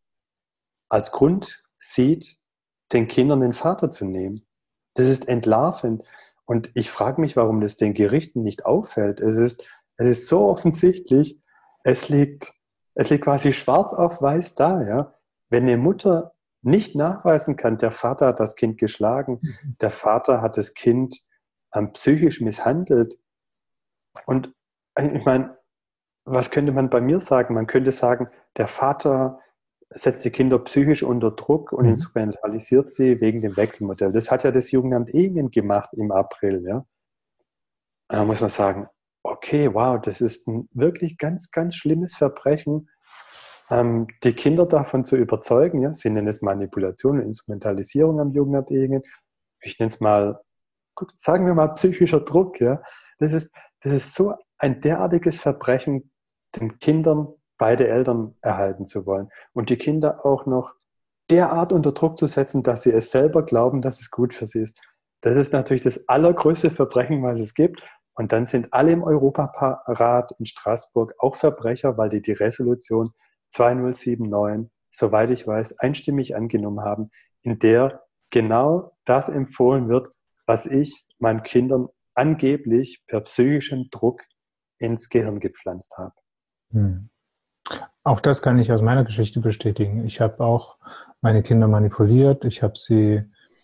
als Grund sieht, den Kindern den Vater zu nehmen. Das ist entlarvend. Und ich frage mich, warum das den Gerichten nicht auffällt. Es ist, es ist so offensichtlich, es liegt, es liegt quasi schwarz auf weiß da. Ja? Wenn eine Mutter nicht nachweisen kann, der Vater hat das Kind geschlagen, mhm. der Vater hat das Kind ähm, psychisch misshandelt. Und ich meine, was könnte man bei mir sagen? Man könnte sagen, der Vater setzt die Kinder psychisch unter Druck und mhm. instrumentalisiert sie wegen dem Wechselmodell. Das hat ja das Jugendamt Ehingen gemacht im April. Ja? Da muss man sagen, okay, wow, das ist ein wirklich ganz, ganz schlimmes Verbrechen, ähm, die Kinder davon zu überzeugen. Ja? Sie nennen es Manipulation und Instrumentalisierung am Jugendamt Ehingen. Ich nenne es mal, sagen wir mal, psychischer Druck. Ja? Das ist, das ist so ein derartiges Verbrechen, den Kindern beide Eltern erhalten zu wollen und die Kinder auch noch derart unter Druck zu setzen, dass sie es selber glauben, dass es gut für sie ist. Das ist natürlich das allergrößte Verbrechen, was es gibt. Und dann sind alle im Europarat in Straßburg auch Verbrecher, weil die die Resolution zweitausendneun neun, soweit ich weiß, einstimmig angenommen haben, in der genau das empfohlen wird, was ich meinen Kindern angeblich per psychischem Druck ins Gehirn gepflanzt habe. Hm. Auch das kann ich aus meiner Geschichte bestätigen. Ich habe auch meine Kinder manipuliert. Ich habe sie,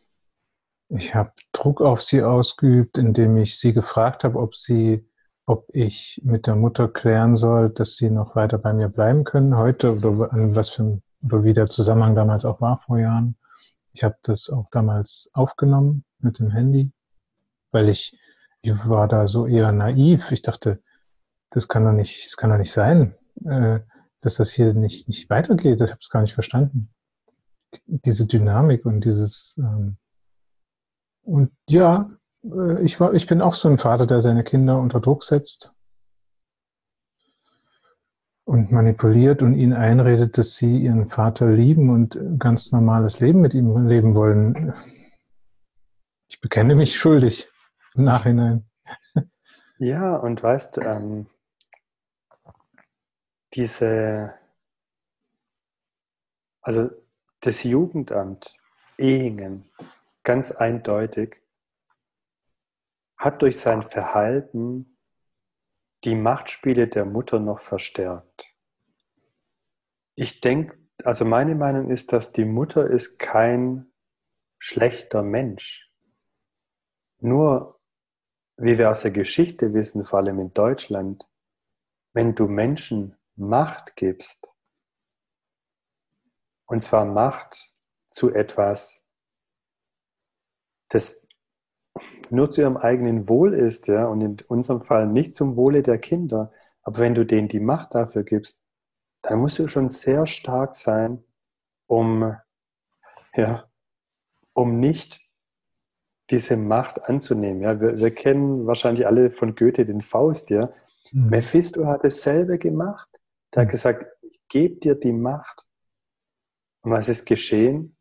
ich habe Druck auf sie ausgeübt, indem ich sie gefragt habe, ob sie, ob ich mit der Mutter klären soll, dass sie noch weiter bei mir bleiben können heute oder an was für, oder wie der Zusammenhang damals auch war vor Jahren. Ich habe das auch damals aufgenommen mit dem Handy, weil ich, ich war da so eher naiv. Ich dachte, das kann doch nicht, das kann doch nicht sein, äh, dass das hier nicht, nicht weitergeht. Ich habe es gar nicht verstanden. Diese Dynamik und dieses ähm, und ja, äh, ich war, ich bin auch so ein Vater, der seine Kinder unter Druck setzt und manipuliert und ihnen einredet, dass sie ihren Vater lieben und ein ganz normales Leben mit ihm leben wollen. Ich bekenne mich schuldig im Nachhinein. Ja, und weißt, ähm, diese, also das Jugendamt Ehingen, ganz eindeutig, hat durch sein Verhalten die Machtspiele der Mutter noch verstärkt. Ich denke, also meine Meinung ist, dass die Mutter ist kein schlechter Mensch. Nur, wie wir aus der Geschichte wissen, vor allem in Deutschland, wenn du Menschen Macht gibst, und zwar Macht zu etwas, das nur zu ihrem eigenen Wohl ist, ja, und in unserem Fall nicht zum Wohle der Kinder, aber wenn du denen die Macht dafür gibst, dann musst du schon sehr stark sein, um, ja, um nicht diese Macht anzunehmen. Ja, wir, wir kennen wahrscheinlich alle von Goethe den Faust, ja. Mhm. Mephisto hat dasselbe gemacht. Der hat gesagt, ich gebe dir die Macht. Und was ist geschehen?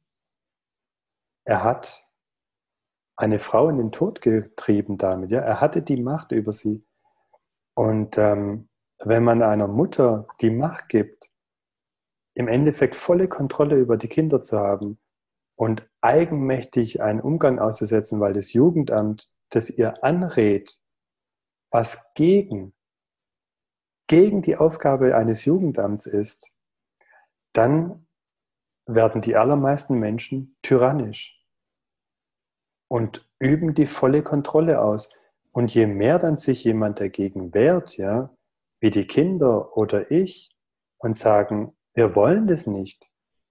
Er hat eine Frau in den Tod getrieben damit. Ja? Er hatte die Macht über sie. Und ähm, wenn man einer Mutter die Macht gibt, im Endeffekt volle Kontrolle über die Kinder zu haben und eigenmächtig einen Umgang auszusetzen, weil das Jugendamt das ihr anrät, was gegen, gegen die Aufgabe eines Jugendamts ist, dann werden die allermeisten Menschen tyrannisch und üben die volle Kontrolle aus. Und je mehr dann sich jemand dagegen wehrt, ja, wie die Kinder oder ich, und sagen, wir wollen das nicht,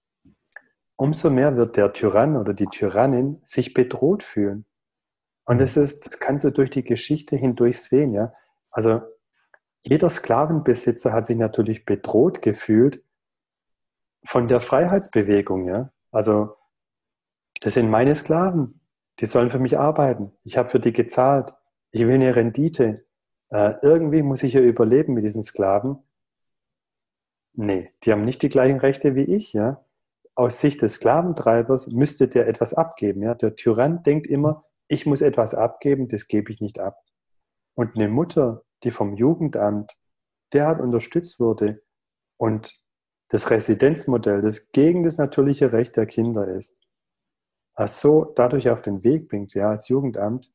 umso mehr wird der Tyrann oder die Tyrannin sich bedroht fühlen. Und das ist, das kannst du durch die Geschichte hindurch sehen, ja. Also jeder Sklavenbesitzer hat sich natürlich bedroht gefühlt von der Freiheitsbewegung, ja. Also das sind meine Sklaven. Die sollen für mich arbeiten. Ich habe für die gezahlt. Ich will eine Rendite. Äh, irgendwie muss ich ja überleben mit diesen Sklaven. Nee, die haben nicht die gleichen Rechte wie ich, ja. Aus Sicht des Sklaventreibers müsste der etwas abgeben, ja. Der Tyrann denkt immer, ich muss etwas abgeben, das gebe ich nicht ab. Und eine Mutter, die vom Jugendamt derart unterstützt wurde und das Residenzmodell, das gegen das natürliche Recht der Kinder ist, so dadurch auf den Weg bringt, ja, als Jugendamt,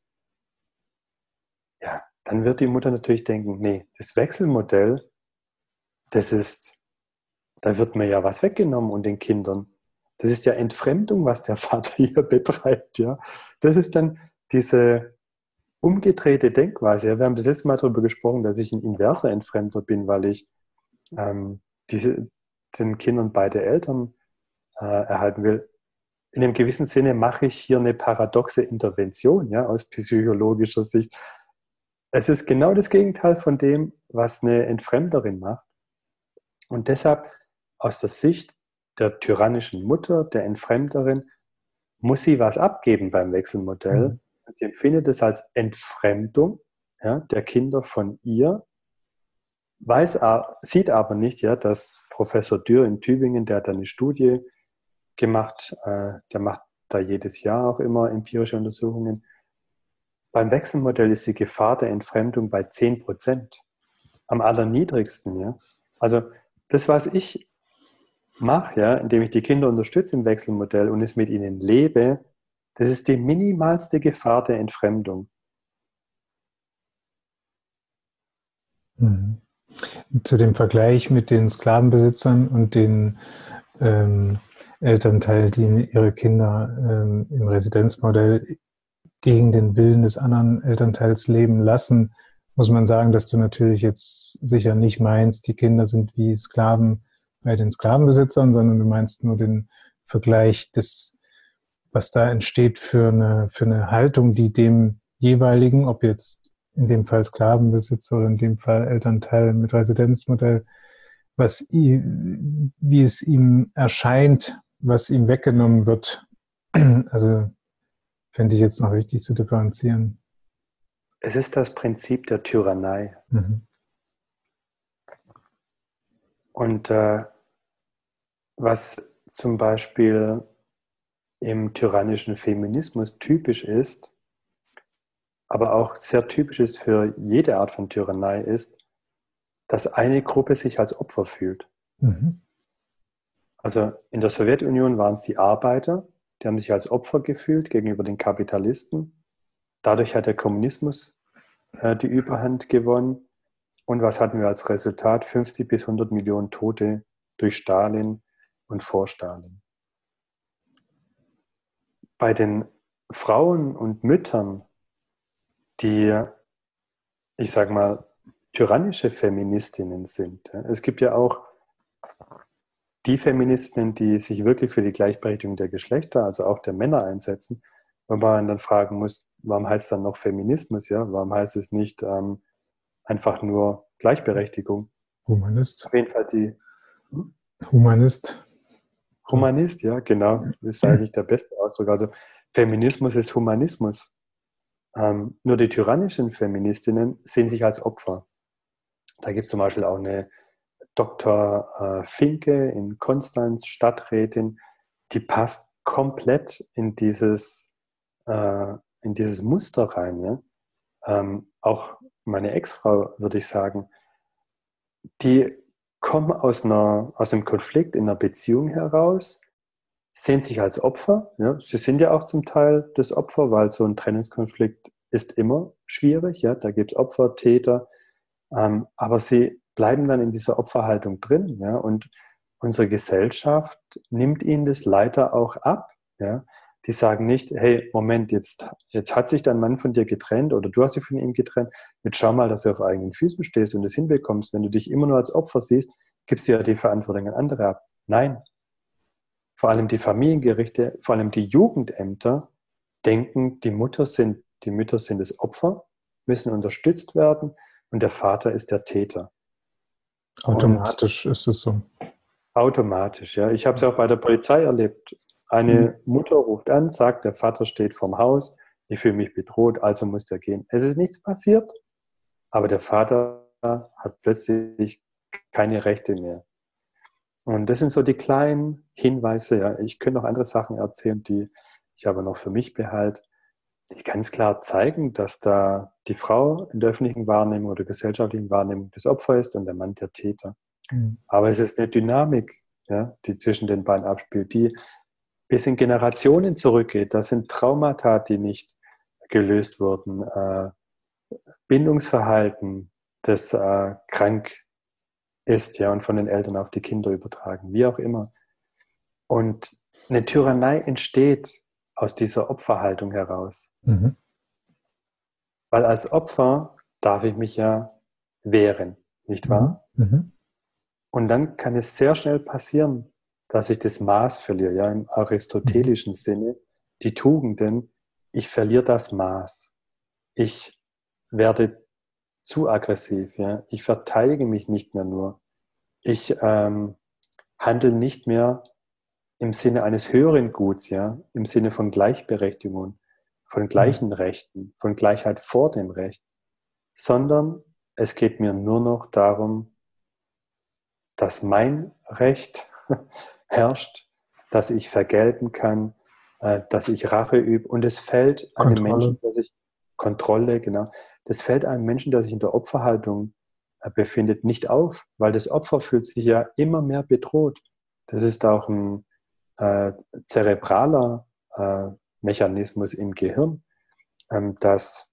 ja, dann wird die Mutter natürlich denken, nee, das Wechselmodell, das ist, da wird mir ja was weggenommen und den Kindern. Das ist ja Entfremdung, was der Vater hier betreibt, ja. Das ist dann diese umgedrehte Denkweise. Ja, wir haben das letzte Mal darüber gesprochen, dass ich ein inverser Entfremder bin, weil ich ähm, diese, den Kindern beide Eltern äh, erhalten will. In einem gewissen Sinne mache ich hier eine paradoxe Intervention, ja, aus psychologischer Sicht. Es ist genau das Gegenteil von dem, was eine Entfremderin macht. Und deshalb aus der Sicht der tyrannischen Mutter, der Entfremderin, muss sie was abgeben beim Wechselmodell. Mhm. Sie empfindet es als Entfremdung, ja, der Kinder von ihr, weiß, sieht aber nicht, ja, dass Professor Dürr in Tübingen, der hat eine Studie gemacht, äh, der macht da jedes Jahr auch immer empirische Untersuchungen. Beim Wechselmodell ist die Gefahr der Entfremdung bei zehn Prozent. Am allerniedrigsten, ja. Also das, was ich mache, ja, indem ich die Kinder unterstütze im Wechselmodell und es mit ihnen lebe, das ist die minimalste Gefahr der Entfremdung. Mhm. Zu dem Vergleich mit den Sklavenbesitzern und den ähm, Elternteil, die ihre Kinder ähm, im Residenzmodell gegen den Willen des anderen Elternteils leben lassen, muss man sagen, dass du natürlich jetzt sicher nicht meinst, die Kinder sind wie Sklaven bei den Sklavenbesitzern, sondern du meinst nur den Vergleich des, was da entsteht für eine, für eine Haltung, die dem jeweiligen, ob jetzt in dem Fall Sklavenbesitzer oder in dem Fall Elternteil mit Residenzmodell, was ihm, wie es ihm erscheint, was ihm weggenommen wird. Also fände ich jetzt noch wichtig zu differenzieren. Es ist das Prinzip der Tyrannei. Mhm. Und äh, was zum Beispiel im tyrannischen Feminismus typisch ist, aber auch sehr typisch ist für jede Art von Tyrannei, ist, dass eine Gruppe sich als Opfer fühlt. Mhm. Also in der Sowjetunion waren es die Arbeiter, die haben sich als Opfer gefühlt gegenüber den Kapitalisten. Dadurch hat der Kommunismus äh, die Überhand gewonnen. Und was hatten wir als Resultat? fünfzig bis hundert Millionen Tote durch Stalin und vor Stalin. Bei den Frauen und Müttern, die, ich sage mal, tyrannische Feministinnen sind. Es gibt ja auch die Feministinnen, die sich wirklich für die Gleichberechtigung der Geschlechter, also auch der Männer einsetzen, wo man dann fragen muss, warum heißt es dann noch Feminismus? Ja? Warum heißt es nicht ähm, einfach nur Gleichberechtigung? Humanist. Auf jeden Fall die hm? Humanist. Humanist, ja, genau. Das ist eigentlich der beste Ausdruck. Also Feminismus ist Humanismus. Ähm, nur die tyrannischen Feministinnen sehen sich als Opfer. Da gibt es zum Beispiel auch eine Doktor äh, Finke in Konstanz, Stadträtin, die passt komplett in dieses, äh, in dieses Muster rein. Ja? Ähm, auch meine Ex-Frau, würde ich sagen, die kommen aus, einer, aus einem Konflikt in einer Beziehung heraus, sehen sich als Opfer. Ja? Sie sind ja auch zum Teil das Opfer, weil so ein Trennungskonflikt ist immer schwierig. Ja? Da gibt es Opfer, Täter, ähm, aber sie bleiben dann in dieser Opferhaltung drin. Ja? Und unsere Gesellschaft nimmt ihnen das leider auch ab. Ja? Die sagen nicht, hey, Moment, jetzt, jetzt hat sich dein Mann von dir getrennt oder du hast dich von ihm getrennt. Jetzt schau mal, dass du auf eigenen Füßen stehst und das hinbekommst. Wenn du dich immer nur als Opfer siehst, gibst du ja die Verantwortung an andere ab. Nein. Vor allem die Familiengerichte, vor allem die Jugendämter denken, die Mutter sind, die Mütter sind das Opfer, müssen unterstützt werden und der Vater ist der Täter. Automatisch und ist es so. Automatisch, ja. Ich habe es auch bei der Polizei erlebt. Eine Mutter ruft an, sagt, der Vater steht vorm Haus, ich fühle mich bedroht, also muss der gehen. Es ist nichts passiert, aber der Vater hat plötzlich keine Rechte mehr. Und das sind so die kleinen Hinweise. Ja. Ich könnte noch andere Sachen erzählen, die ich aber noch für mich behalte, die ganz klar zeigen, dass da die Frau in der öffentlichen Wahrnehmung oder gesellschaftlichen Wahrnehmung das Opfer ist und der Mann der Täter. Mhm. Aber es ist eine Dynamik, ja, die zwischen den beiden abspielt, die bis in Generationen zurückgeht. Das sind Traumata, die nicht gelöst wurden, äh, Bindungsverhalten, das äh, krank ist, ja, und von den Eltern auf die Kinder übertragen, wie auch immer. Und eine Tyrannei entsteht aus dieser Opferhaltung heraus. Mhm. Weil als Opfer darf ich mich ja wehren, nicht wahr? Mhm. Und dann kann es sehr schnell passieren, dass ich das Maß verliere, ja, im aristotelischen mhm. Sinne, die Tugenden, ich verliere das Maß. Ich werde zu aggressiv, ja. Ich verteidige mich nicht mehr nur. Ich ähm, handle nicht mehr im Sinne eines höheren Guts, ja, im Sinne von Gleichberechtigung, von gleichen Rechten, von Gleichheit vor dem Recht, sondern es geht mir nur noch darum, dass mein Recht herrscht, dass ich vergelten kann, äh, dass ich Rache übe und es fällt einem Kontrolle. Menschen, der sich Kontrolle, genau, das fällt einem Menschen, der sich in der Opferhaltung äh, befindet, nicht auf, weil das Opfer fühlt sich ja immer mehr bedroht. Das ist auch ein äh, zerebraler äh, Mechanismus im Gehirn, ähm, dass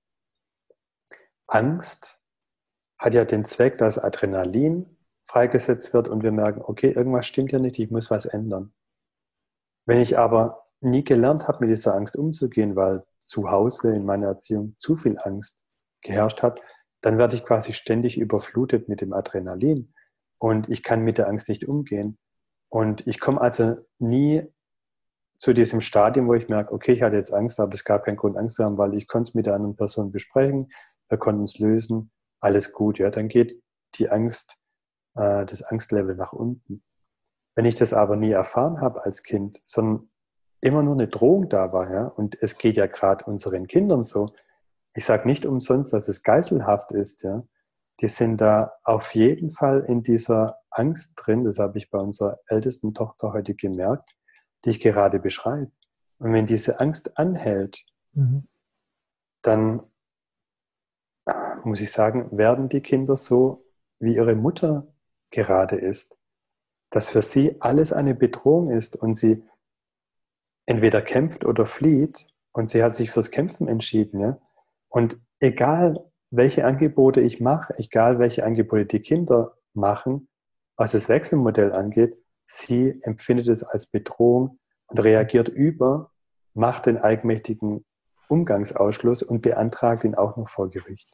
Angst hat ja den Zweck, dass Adrenalin freigesetzt wird und wir merken, okay, irgendwas stimmt ja nicht, ich muss was ändern. Wenn ich aber nie gelernt habe, mit dieser Angst umzugehen, weil zu Hause in meiner Erziehung zu viel Angst geherrscht hat, dann werde ich quasi ständig überflutet mit dem Adrenalin. und ich kann mit der Angst nicht umgehen. Und ich komme also nie zu diesem Stadium, wo ich merke, okay, ich hatte jetzt Angst, aber es gab keinen Grund, Angst zu haben, weil ich konnte es mit der anderen Person besprechen, wir konnten es lösen, alles gut. Ja, dann geht die Angst, äh, das Angstlevel nach unten. Wenn ich das aber nie erfahren habe als Kind, sondern immer nur eine Drohung da war, ja, und es geht ja gerade unseren Kindern so, ich sage nicht umsonst, dass es geiselhaft ist, ja, die sind da auf jeden Fall in dieser Angst drin, das habe ich bei unserer ältesten Tochter heute gemerkt, die ich gerade beschreibe. Und wenn diese Angst anhält, mhm. dann muss ich sagen, werden die Kinder so, wie ihre Mutter gerade ist, dass für sie alles eine Bedrohung ist und sie entweder kämpft oder flieht und sie hat sich fürs Kämpfen entschieden. Ja? Und egal, welche Angebote ich mache, egal, welche Angebote die Kinder machen, was das Wechselmodell angeht, sie empfindet es als Bedrohung und reagiert über, macht den eigenmächtigen Umgangsausschluss und beantragt ihn auch noch vor Gericht.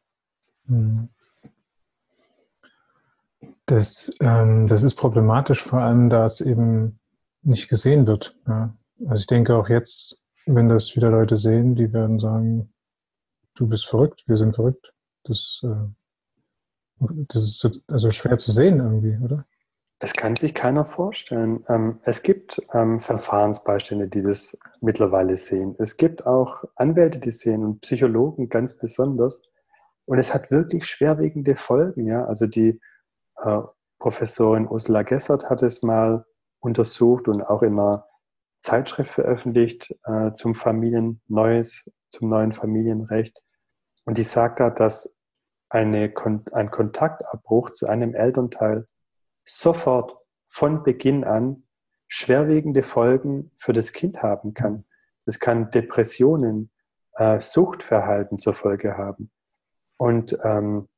Das, ähm, das ist problematisch, vor allem, da es eben nicht gesehen wird. Ja. Also ich denke auch jetzt, wenn das wieder Leute sehen, die werden sagen, du bist verrückt, wir sind verrückt. Das, äh, das ist so, also schwer zu sehen irgendwie, oder? Es kann sich keiner vorstellen. Ähm, es gibt ähm, Verfahrensbeistände, die das mittlerweile sehen. Es gibt auch Anwälte, die sehen und Psychologen ganz besonders. Und es hat wirklich schwerwiegende Folgen. Ja? Also die äh, Professorin Ursula Gessert hat es mal untersucht und auch in einer Zeitschrift veröffentlicht äh, zum Familien Neues, zum neuen Familienrecht. Und die sagt da, dass eine, ein Kontaktabbruch zu einem Elternteil sofort von Beginn an schwerwiegende Folgen für das Kind haben kann. Es kann Depressionen, äh, Suchtverhalten zur Folge haben. Und ähm,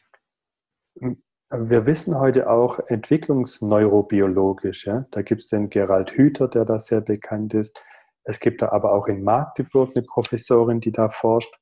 wir wissen heute auch entwicklungsneurobiologisch, ja, da gibt es den Gerald Hüther, der da sehr bekannt ist. Es gibt da aber auch in Magdeburg eine Professorin, die da forscht.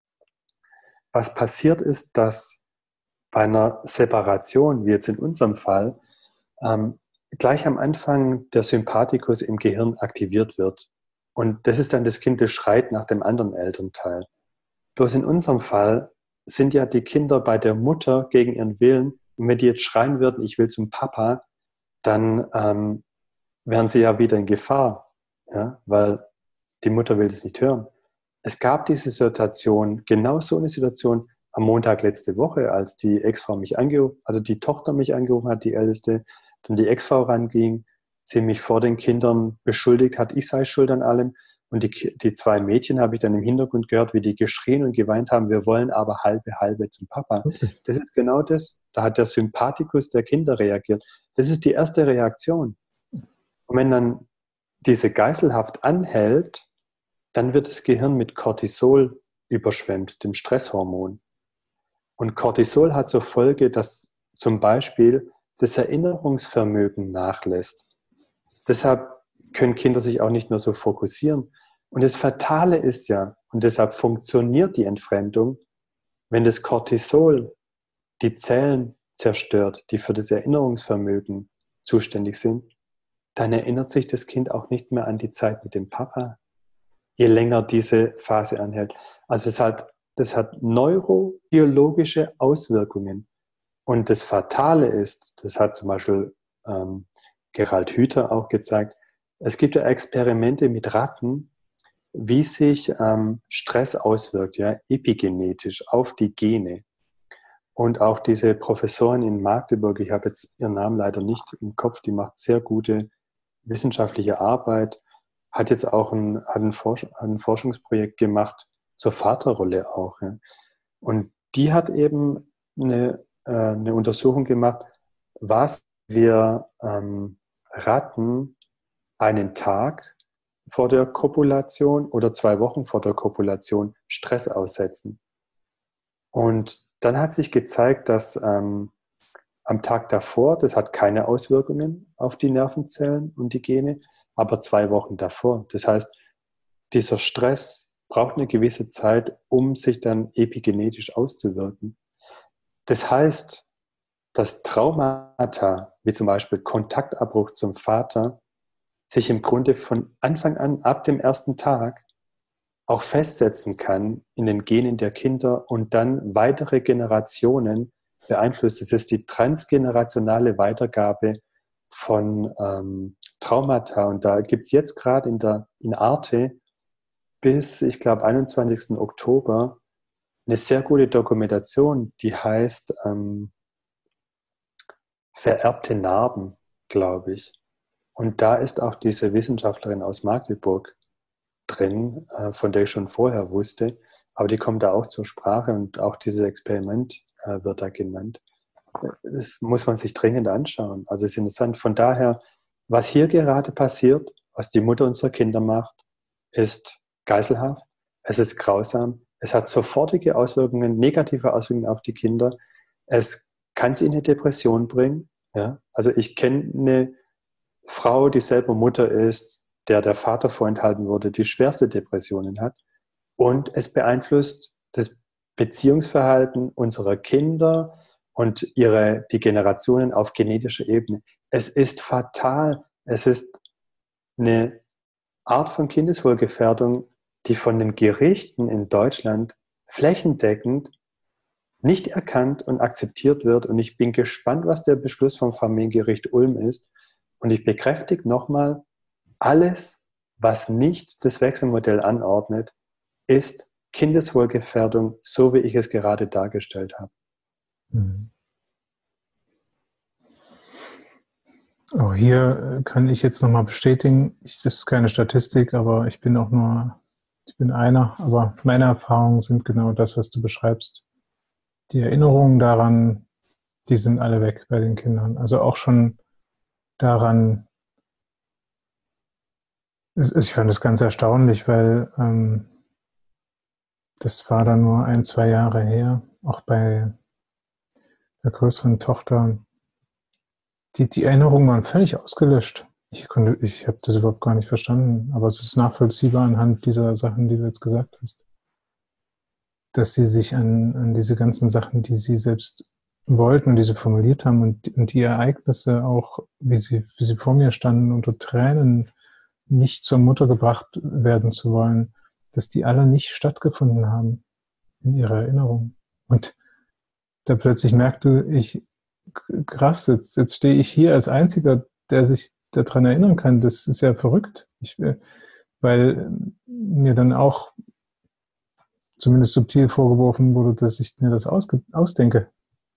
Was passiert ist, dass bei einer Separation, wie jetzt in unserem Fall, ähm, gleich am Anfang der Sympathikus im Gehirn aktiviert wird. Und das ist dann das Kind, das schreit nach dem anderen Elternteil. Bloß in unserem Fall sind ja die Kinder bei der Mutter gegen ihren Willen. Und wenn die jetzt schreien würden, ich will zum Papa, dann ähm, wären sie ja wieder in Gefahr, ja? Weil die Mutter will das nicht hören. Es gab diese Situation, genau so eine Situation am Montag letzte Woche, als die Ex-Frau mich angerufen, also die Tochter mich angerufen hat, die Älteste, dann die Ex-Frau ranging, sie mich vor den Kindern beschuldigt hat, ich sei schuld an allem. Und die, die zwei Mädchen habe ich dann im Hintergrund gehört, wie die geschrien und geweint haben, wir wollen aber halbe, halbe zum Papa. Okay. Das ist genau das. Da hat der Sympathikus der Kinder reagiert. Das ist die erste Reaktion. Und wenn dann diese Geiselhaft anhält, dann wird das Gehirn mit Cortisol überschwemmt, dem Stresshormon. Und Cortisol hat zur Folge, dass zum Beispiel das Erinnerungsvermögen nachlässt. Deshalb können Kinder sich auch nicht mehr so fokussieren. Und das Fatale ist ja, und deshalb funktioniert die Entfremdung, wenn das Cortisol die Zellen zerstört, die für das Erinnerungsvermögen zuständig sind, dann erinnert sich das Kind auch nicht mehr an die Zeit mit dem Papa, je länger diese Phase anhält. Also es hat, das hat neurobiologische Auswirkungen. Und das Fatale ist, das hat zum Beispiel ähm, Gerald Hüther auch gezeigt, es gibt ja Experimente mit Ratten, wie sich ähm, Stress auswirkt, ja, epigenetisch auf die Gene. Und auch diese Professorin in Magdeburg, ich habe jetzt ihren Namen leider nicht im Kopf, die macht sehr gute wissenschaftliche Arbeit, hat jetzt auch ein, hat ein, Forsch, hat ein Forschungsprojekt gemacht zur Vaterrolle auch. Ja. Und die hat eben eine, äh, eine Untersuchung gemacht, was wir ähm, Ratten einen Tag vor der Kopulation oder zwei Wochen vor der Kopulation Stress aussetzen. Und dann hat sich gezeigt, dass ähm, am Tag davor, das hat keine Auswirkungen auf die Nervenzellen und die Gene, aber zwei Wochen davor. Das heißt, dieser Stress braucht eine gewisse Zeit, um sich dann epigenetisch auszuwirken. Das heißt, dass Traumata, wie zum Beispiel Kontaktabbruch zum Vater, sich im Grunde von Anfang an, ab dem ersten Tag, auch festsetzen kann in den Genen der Kinder und dann weitere Generationen beeinflusst. Es ist die transgenerationale Weitergabe von ähm, Traumata. Und da gibt es jetzt gerade in der in Arte bis, ich glaube, einundzwanzigsten Oktober eine sehr gute Dokumentation, die heißt ähm, Vererbte Narben, glaube ich. Und da ist auch diese Wissenschaftlerin aus Magdeburg drin, äh, von der ich schon vorher wusste, aber die kommt da auch zur Sprache und auch dieses Experiment äh, wird da genannt. Das muss man sich dringend anschauen. Also es ist interessant. Von daher, was hier gerade passiert, was die Mutter unserer Kinder macht, ist geiselhaft, es ist grausam, es hat sofortige Auswirkungen, negative Auswirkungen auf die Kinder. Es kann sie in eine Depression bringen. Ja? Also ich kenne eine Frau, die selber Mutter ist, der der Vater vorenthalten wurde, die schwerste Depressionen hat. Und es beeinflusst das Beziehungsverhalten unserer Kinder und ihre, die Generationen auf genetischer Ebene. Es ist fatal. Es ist eine Art von Kindeswohlgefährdung, die von den Gerichten in Deutschland flächendeckend nicht erkannt und akzeptiert wird. Und ich bin gespannt, was der Beschluss vom Familiengericht Ulm ist. Und ich bekräftige nochmal, alles, was nicht das Wechselmodell anordnet, ist Kindeswohlgefährdung, so wie ich es gerade dargestellt habe. Mhm. Auch hier kann ich jetzt nochmal bestätigen, ich, das ist keine Statistik, aber ich bin auch nur, ich bin einer, aber meine Erfahrungen sind genau das, was du beschreibst. Die Erinnerungen daran, die sind alle weg bei den Kindern. Also auch schon daran, ich fand das ganz erstaunlich, weil ähm, das war dann nur ein, zwei Jahre her, auch bei der größeren Tochter. Die, die Erinnerungen waren völlig ausgelöscht. Ich konnte, ich habe das überhaupt gar nicht verstanden, aber es ist nachvollziehbar anhand dieser Sachen, die du jetzt gesagt hast, dass sie sich an, an diese ganzen Sachen, die sie selbst wollten und die sie formuliert haben und, und die Ereignisse auch, wie sie, wie sie vor mir standen, unter Tränen nicht zur Mutter gebracht werden zu wollen, dass die alle nicht stattgefunden haben in ihrer Erinnerung. Und da plötzlich merkte ich, krass, jetzt, jetzt stehe ich hier als Einziger, der sich daran erinnern kann. Das ist ja verrückt. Ich, weil mir dann auch zumindest subtil vorgeworfen wurde, dass ich mir das ausge- ausdenke.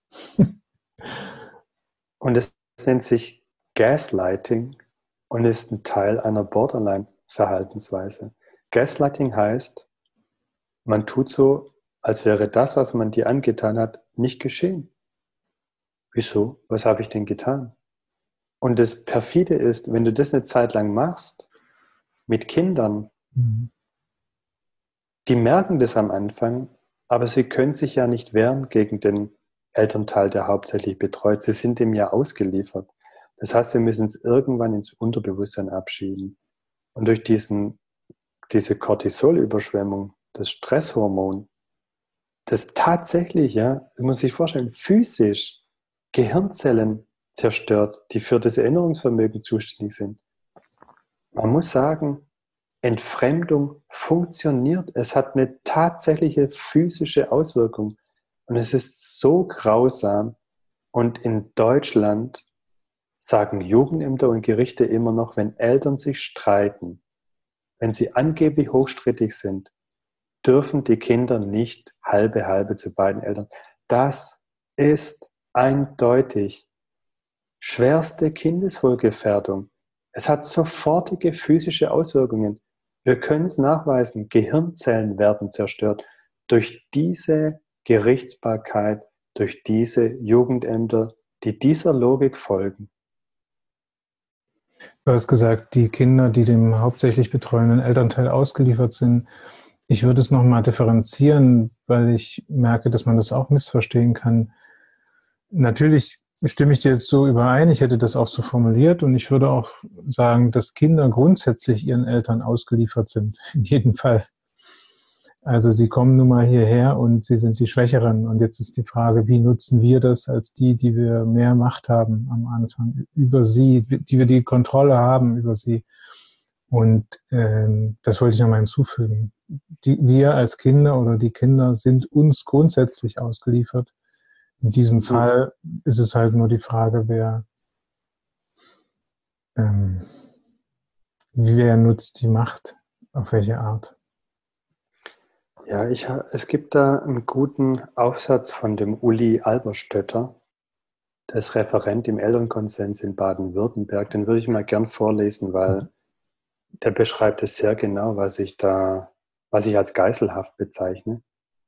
Und es nennt sich Gaslighting und ist ein Teil einer Borderline-Verhaltensweise. Gaslighting heißt, man tut so, als wäre das, was man dir angetan hat, nicht geschehen. Wieso? Was habe ich denn getan? Und das Perfide ist, wenn du das eine Zeit lang machst, mit Kindern, mhm. die merken das am Anfang, aber sie können sich ja nicht wehren gegen den Elternteil, der hauptsächlich betreut. Sie sind dem ja ausgeliefert. Das heißt, sie müssen es irgendwann ins Unterbewusstsein abschieben. Und durch diesen, diese Cortisolüberschwemmung, das Stresshormon, das tatsächlich, ja, das muss man sich vorstellen, physisch Gehirnzellen zerstört, die für das Erinnerungsvermögen zuständig sind. Man muss sagen, Entfremdung funktioniert. Es hat eine tatsächliche physische Auswirkung. Und es ist so grausam. Und in Deutschland sagen Jugendämter und Gerichte immer noch, wenn Eltern sich streiten, wenn sie angeblich hochstrittig sind, dürfen die Kinder nicht halbe halbe zu beiden Eltern. Das ist eindeutig schwerste Kindeswohlgefährdung. Es hat sofortige physische Auswirkungen. Wir können es nachweisen, Gehirnzellen werden zerstört durch diese Gerichtsbarkeit, durch diese Jugendämter, die dieser Logik folgen. Du hast gesagt, die Kinder, die dem hauptsächlich betreuenden Elternteil ausgeliefert sind. Ich würde es nochmal differenzieren, weil ich merke, dass man das auch missverstehen kann. Natürlich stimme ich dir jetzt so überein, ich hätte das auch so formuliert und ich würde auch sagen, dass Kinder grundsätzlich ihren Eltern ausgeliefert sind, in jedem Fall. Also sie kommen nun mal hierher und sie sind die Schwächeren. Und jetzt ist die Frage, wie nutzen wir das als die, die wir mehr Macht haben am Anfang über sie, die wir die Kontrolle haben über sie. Und ähm, das wollte ich nochmal hinzufügen. Die, wir als Kinder oder die Kinder sind uns grundsätzlich ausgeliefert. In diesem Fall ist es halt nur die Frage, wer, ähm, wer nutzt die Macht, auf welche Art. Ja, ich, es gibt da einen guten Aufsatz von dem Uli Alberstötter, der ist Referent im Elternkonsens in Baden-Württemberg. Den würde ich mal gern vorlesen, weil der beschreibt es sehr genau, was ich da, was ich als geiselhaft bezeichne.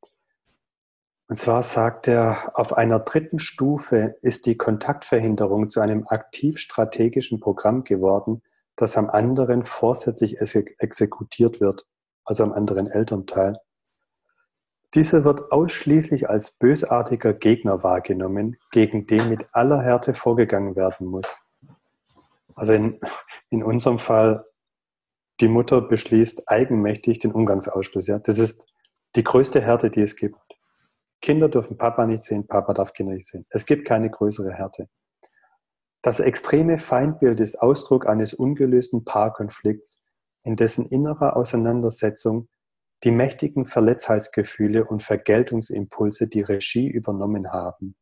Und zwar sagt er, auf einer dritten Stufe ist die Kontaktverhinderung zu einem aktiv strategischen Programm geworden, das am anderen vorsätzlich exekutiert wird, also am anderen Elternteil. Dieser wird ausschließlich als bösartiger Gegner wahrgenommen, gegen den mit aller Härte vorgegangen werden muss. Also in, in unserem Fall, die Mutter beschließt eigenmächtig den Umgangsausschluss. Ja? Das ist die größte Härte, die es gibt. Kinder dürfen Papa nicht sehen, Papa darf Kinder nicht sehen. Es gibt keine größere Härte. Das extreme Feindbild ist Ausdruck eines ungelösten Paarkonflikts, in dessen innerer Auseinandersetzung die mächtigen Verletztheitsgefühle und Vergeltungsimpulse die Regie übernommen haben.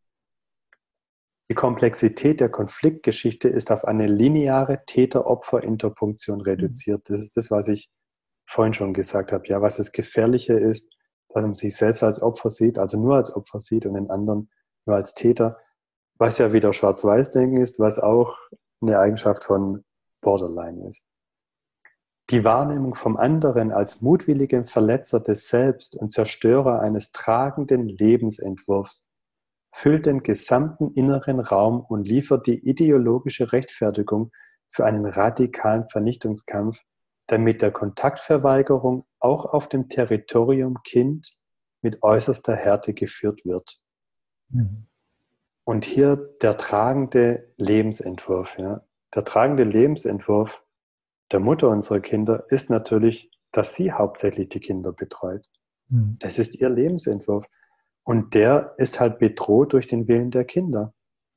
Die Komplexität der Konfliktgeschichte ist auf eine lineare Täter-Opfer-Interpunktion reduziert. Das ist das, was ich vorhin schon gesagt habe. Ja, was das Gefährliche ist, dass man sich selbst als Opfer sieht, also nur als Opfer sieht und den anderen nur als Täter, was ja wieder Schwarz-Weiß-Denken ist, was auch eine Eigenschaft von Borderline ist. Die Wahrnehmung vom anderen als mutwilligem Verletzer des Selbst und Zerstörer eines tragenden Lebensentwurfs füllt den gesamten inneren Raum und liefert die ideologische Rechtfertigung für einen radikalen Vernichtungskampf, der mit der Kontaktverweigerung auch auf dem Territorium Kind mit äußerster Härte geführt wird. Mhm. Und hier der tragende Lebensentwurf. Ja. Der tragende Lebensentwurf der Mutter unserer Kinder ist natürlich, dass sie hauptsächlich die Kinder betreut. Mhm. Das ist ihr Lebensentwurf. Und der ist halt bedroht durch den Willen der Kinder.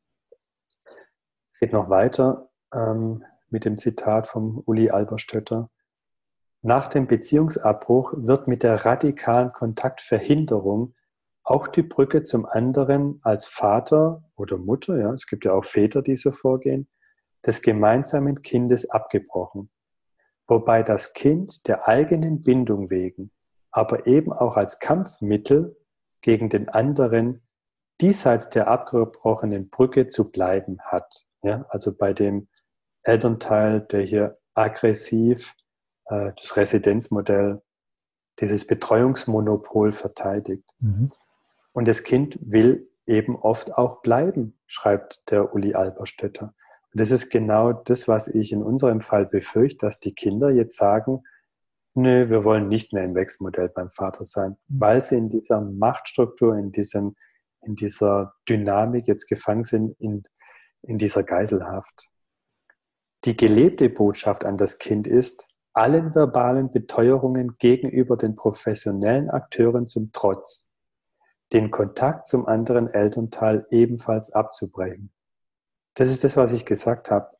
Es geht noch weiter ähm, mit dem Zitat vom Uli Alberstötter. Nach dem Beziehungsabbruch wird mit der radikalen Kontaktverhinderung auch die Brücke zum anderen als Vater oder Mutter, ja, es gibt ja auch Väter, die so vorgehen, des gemeinsamen Kindes abgebrochen. Wobei das Kind der eigenen Bindung wegen, aber eben auch als Kampfmittel gegen den anderen diesseits der abgebrochenen Brücke zu bleiben hat. Ja, also bei dem Elternteil, der hier aggressiv äh, das Residenzmodell, dieses Betreuungsmonopol verteidigt. Mhm. Und das Kind will eben oft auch bleiben, schreibt der Uli Alberstötter. Und das ist genau das, was ich in unserem Fall befürchte, dass die Kinder jetzt sagen, nö, wir wollen nicht mehr im Wechselmodell beim Vater sein, weil sie in dieser Machtstruktur, in, diesem, in dieser Dynamik jetzt gefangen sind, in, in dieser Geiselhaft. Die gelebte Botschaft an das Kind ist, allen verbalen Beteuerungen gegenüber den professionellen Akteuren zum Trotz, den Kontakt zum anderen Elternteil ebenfalls abzubrechen. Das ist das, was ich gesagt habe.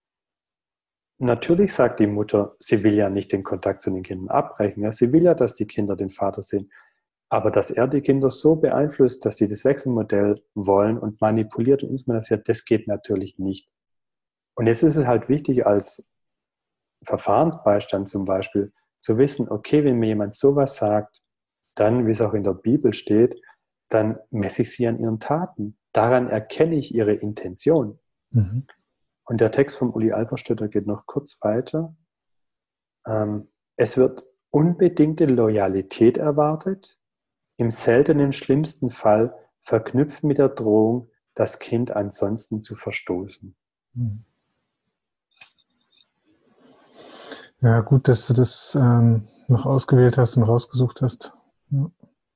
Natürlich sagt die Mutter, sie will ja nicht den Kontakt zu den Kindern abbrechen. Ja? Sie will ja, dass die Kinder den Vater sehen. Aber dass er die Kinder so beeinflusst, dass sie das Wechselmodell wollen und manipuliert und instrumentalisiert, das geht natürlich nicht. Und jetzt ist es halt wichtig, als Verfahrensbeistand zum Beispiel, zu wissen, okay, wenn mir jemand sowas sagt, dann, wie es auch in der Bibel steht, dann messe ich sie an ihren Taten. Daran erkenne ich ihre Intention. Mhm. Und der Text vom Uli Alberstötter geht noch kurz weiter. Ähm, es wird unbedingte Loyalität erwartet, im seltenen schlimmsten Fall verknüpft mit der Drohung, das Kind ansonsten zu verstoßen. Mhm. Ja, gut, dass du das ähm, noch ausgewählt hast und rausgesucht hast. Ja.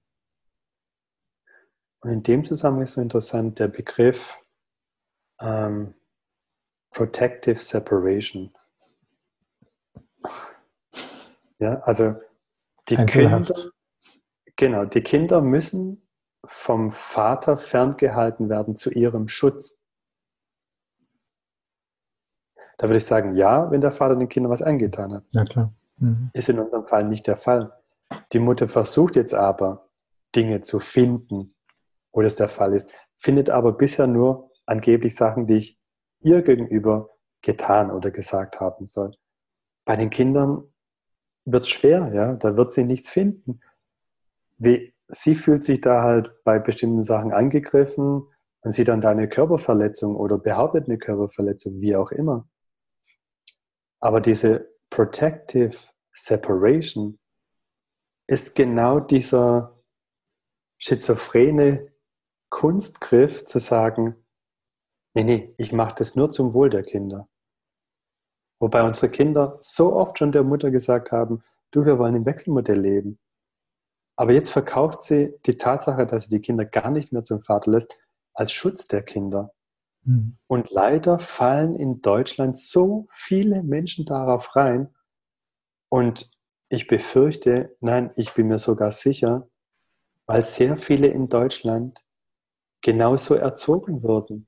Und in dem Zusammenhang ist so interessant der Begriff ähm, Protective Separation. Ja, also die Einzelhaft. Kinder, Genau, die Kinder müssen vom Vater ferngehalten werden zu ihrem Schutz. Da würde ich sagen, ja, wenn der Vater den Kindern was angetan hat. Ja, klar. Mhm. Ist in unserem Fall nicht der Fall. Die Mutter versucht jetzt aber, Dinge zu finden, wo das der Fall ist, findet aber bisher nur angeblich Sachen, die ich ihr gegenüber getan oder gesagt haben soll. Bei den Kindern wird es schwer, ja, da wird sie nichts finden. Wie, sie fühlt sich da halt bei bestimmten Sachen angegriffen und sieht dann da eine Körperverletzung oder behauptet eine Körperverletzung, wie auch immer. Aber diese Protective Separation ist genau dieser schizophrene Kunstgriff zu sagen, nee, nee, ich mache das nur zum Wohl der Kinder. Wobei unsere Kinder so oft schon der Mutter gesagt haben, du, wir wollen im Wechselmodell leben. Aber jetzt verkauft sie die Tatsache, dass sie die Kinder gar nicht mehr zum Vater lässt, als Schutz der Kinder. Mhm. Und leider fallen in Deutschland so viele Menschen darauf rein. Und ich befürchte, nein, ich bin mir sogar sicher, weil sehr viele in Deutschland genauso erzogen wurden.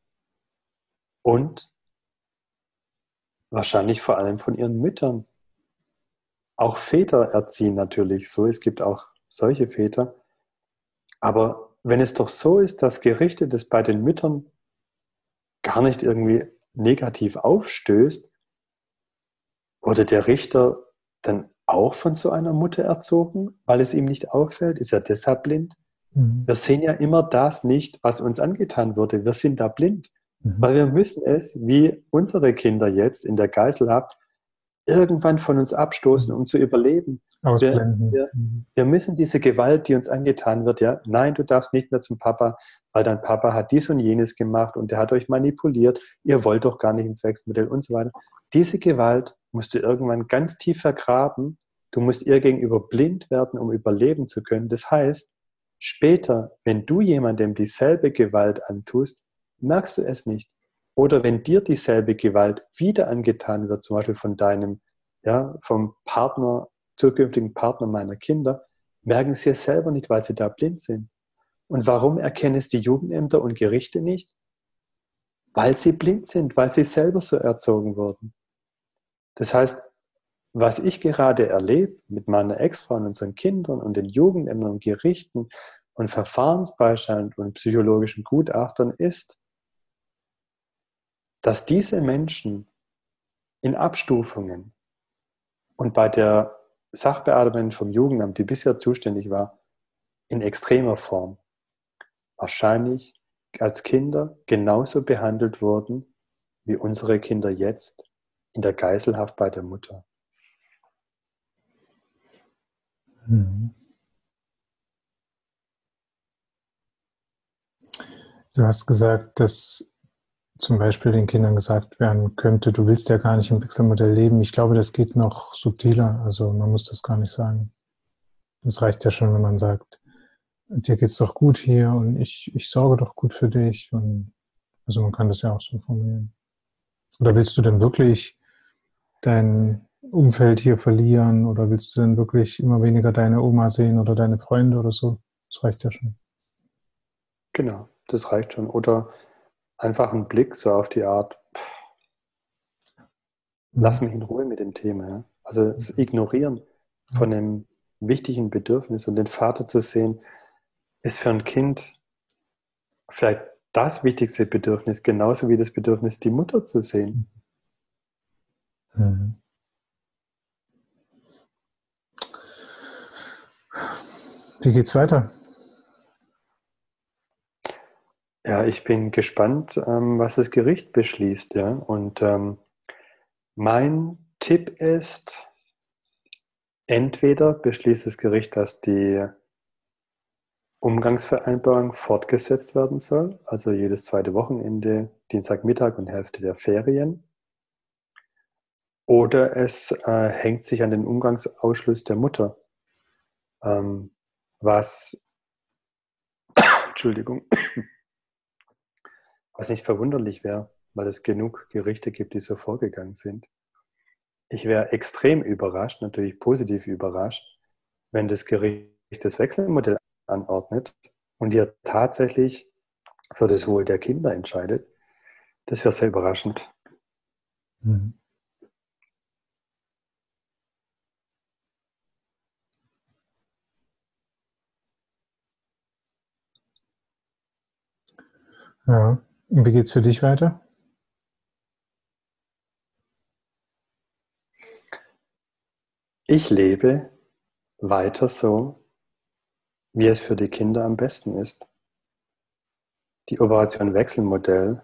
Und wahrscheinlich vor allem von ihren Müttern. Auch Väter erziehen natürlich so. Es gibt auch solche Väter. Aber wenn es doch so ist, dass Gerichte das bei den Müttern gar nicht irgendwie negativ aufstößt, wurde der Richter dann auch von so einer Mutter erzogen, weil es ihm nicht auffällt? Ist er deshalb blind? Mhm. Wir sehen ja immer das nicht, was uns angetan wurde. Wir sind da blind. Mhm. Weil wir müssen es, wie unsere Kinder jetzt in der Geiselhaft, irgendwann von uns abstoßen, um zu überleben. Ausblenden. Wir, wir, wir müssen diese Gewalt, die uns angetan wird, ja, nein, du darfst nicht mehr zum Papa, weil dein Papa hat dies und jenes gemacht und der hat euch manipuliert, ihr wollt doch gar nicht ins Wechselmodell und so weiter. Diese Gewalt musst du irgendwann ganz tief vergraben. Du musst ihr gegenüber blind werden, um überleben zu können. Das heißt, später, wenn du jemandem dieselbe Gewalt antust, merkst du es nicht. Oder wenn dir dieselbe Gewalt wieder angetan wird, zum Beispiel von deinem, ja, vom Partner, zukünftigen Partner meiner Kinder, merken sie es selber nicht, weil sie da blind sind. Und warum erkennen es die Jugendämter und Gerichte nicht? Weil sie blind sind, weil sie selber so erzogen wurden. Das heißt, was ich gerade erlebe mit meiner Ex-Frau und unseren Kindern und den Jugendämtern und Gerichten und Verfahrensbeistand und psychologischen Gutachtern ist, dass diese Menschen in Abstufungen und bei der Sachbearbeiterin vom Jugendamt, die bisher zuständig war, in extremer Form wahrscheinlich als Kinder genauso behandelt wurden wie unsere Kinder jetzt in der Geiselhaft bei der Mutter. Mhm. Du hast gesagt, dass zum Beispiel den Kindern gesagt werden könnte, du willst ja gar nicht im Wechselmodell leben. Ich glaube, das geht noch subtiler. Also man muss das gar nicht sagen. Das reicht ja schon, wenn man sagt, dir geht's doch gut hier und ich, ich sorge doch gut für dich. Und also man kann das ja auch so formulieren. Oder willst du denn wirklich dein Umfeld hier verlieren? Oder willst du denn wirklich immer weniger deine Oma sehen oder deine Freunde oder so? Das reicht ja schon. Genau, das reicht schon. Oder einfach ein Blick so auf die Art, pff, lass mich in Ruhe mit dem Thema. Ja? Also das Ignorieren von einem wichtigen Bedürfnis und den Vater zu sehen, ist für ein Kind vielleicht das wichtigste Bedürfnis, genauso wie das Bedürfnis, die Mutter zu sehen. Mhm. Wie geht's weiter? Ja, ich bin gespannt, ähm, was das Gericht beschließt. Ja? Und ähm, mein Tipp ist, entweder beschließt das Gericht, dass die Umgangsvereinbarung fortgesetzt werden soll, also jedes zweite Wochenende, Dienstagmittag und Hälfte der Ferien. Oder es äh, hängt sich an den Umgangsausschluss der Mutter, ähm, was, Entschuldigung, was nicht verwunderlich wäre, weil es genug Gerichte gibt, die so vorgegangen sind. Ich wäre extrem überrascht, natürlich positiv überrascht, wenn das Gericht das Wechselmodell anordnet und ihr tatsächlich für das Wohl der Kinder entscheidet, das wäre sehr überraschend. Mhm. Ja. Und wie geht's für dich weiter? Ich lebe weiter so, wie es für die Kinder am besten ist. Die Operation Wechselmodell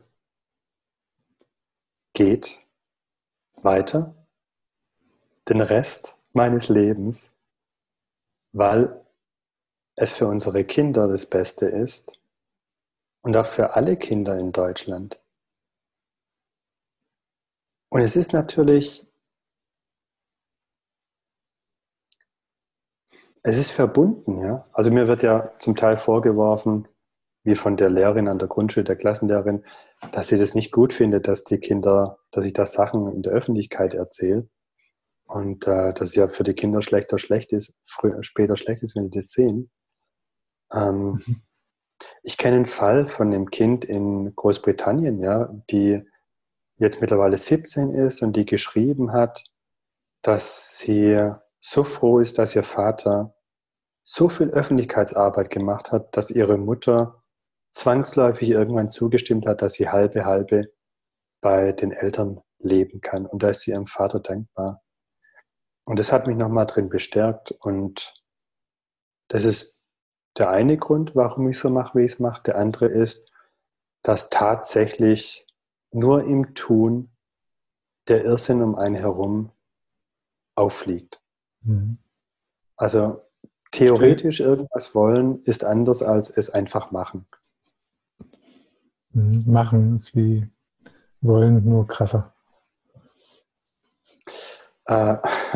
geht weiter den Rest meines Lebens, weil es für unsere Kinder das Beste ist und auch für alle Kinder in Deutschland. Und es ist natürlich, es ist verbunden, ja. Also mir wird ja zum Teil vorgeworfen, wie von der Lehrerin an der Grundschule, der Klassenlehrerin, dass sie das nicht gut findet, dass die Kinder, dass ich da Sachen in der Öffentlichkeit erzähle und äh, dass es ja für die Kinder schlechter schlecht ist, früher, später schlecht ist, wenn die das sehen. Ähm, Mhm. ich kenne einen Fall von einem Kind in Großbritannien, ja, die jetzt mittlerweile siebzehn ist und die geschrieben hat, dass sie so froh ist, dass ihr Vater so viel Öffentlichkeitsarbeit gemacht hat, dass ihre Mutter zwangsläufig irgendwann zugestimmt hat, dass sie halbe halbe bei den Eltern leben kann. Und da ist sie ihrem Vater dankbar. Und das hat mich nochmal drin bestärkt. Und das ist der eine Grund, warum ich so mache, wie ich es mache. Der andere ist, dass tatsächlich nur im Tun der Irrsinn um einen herum auffliegt. Mhm. Also Stell, theoretisch irgendwas wollen ist anders als es einfach machen. mhm. Machen ist wie wollen, nur krasser. Äh,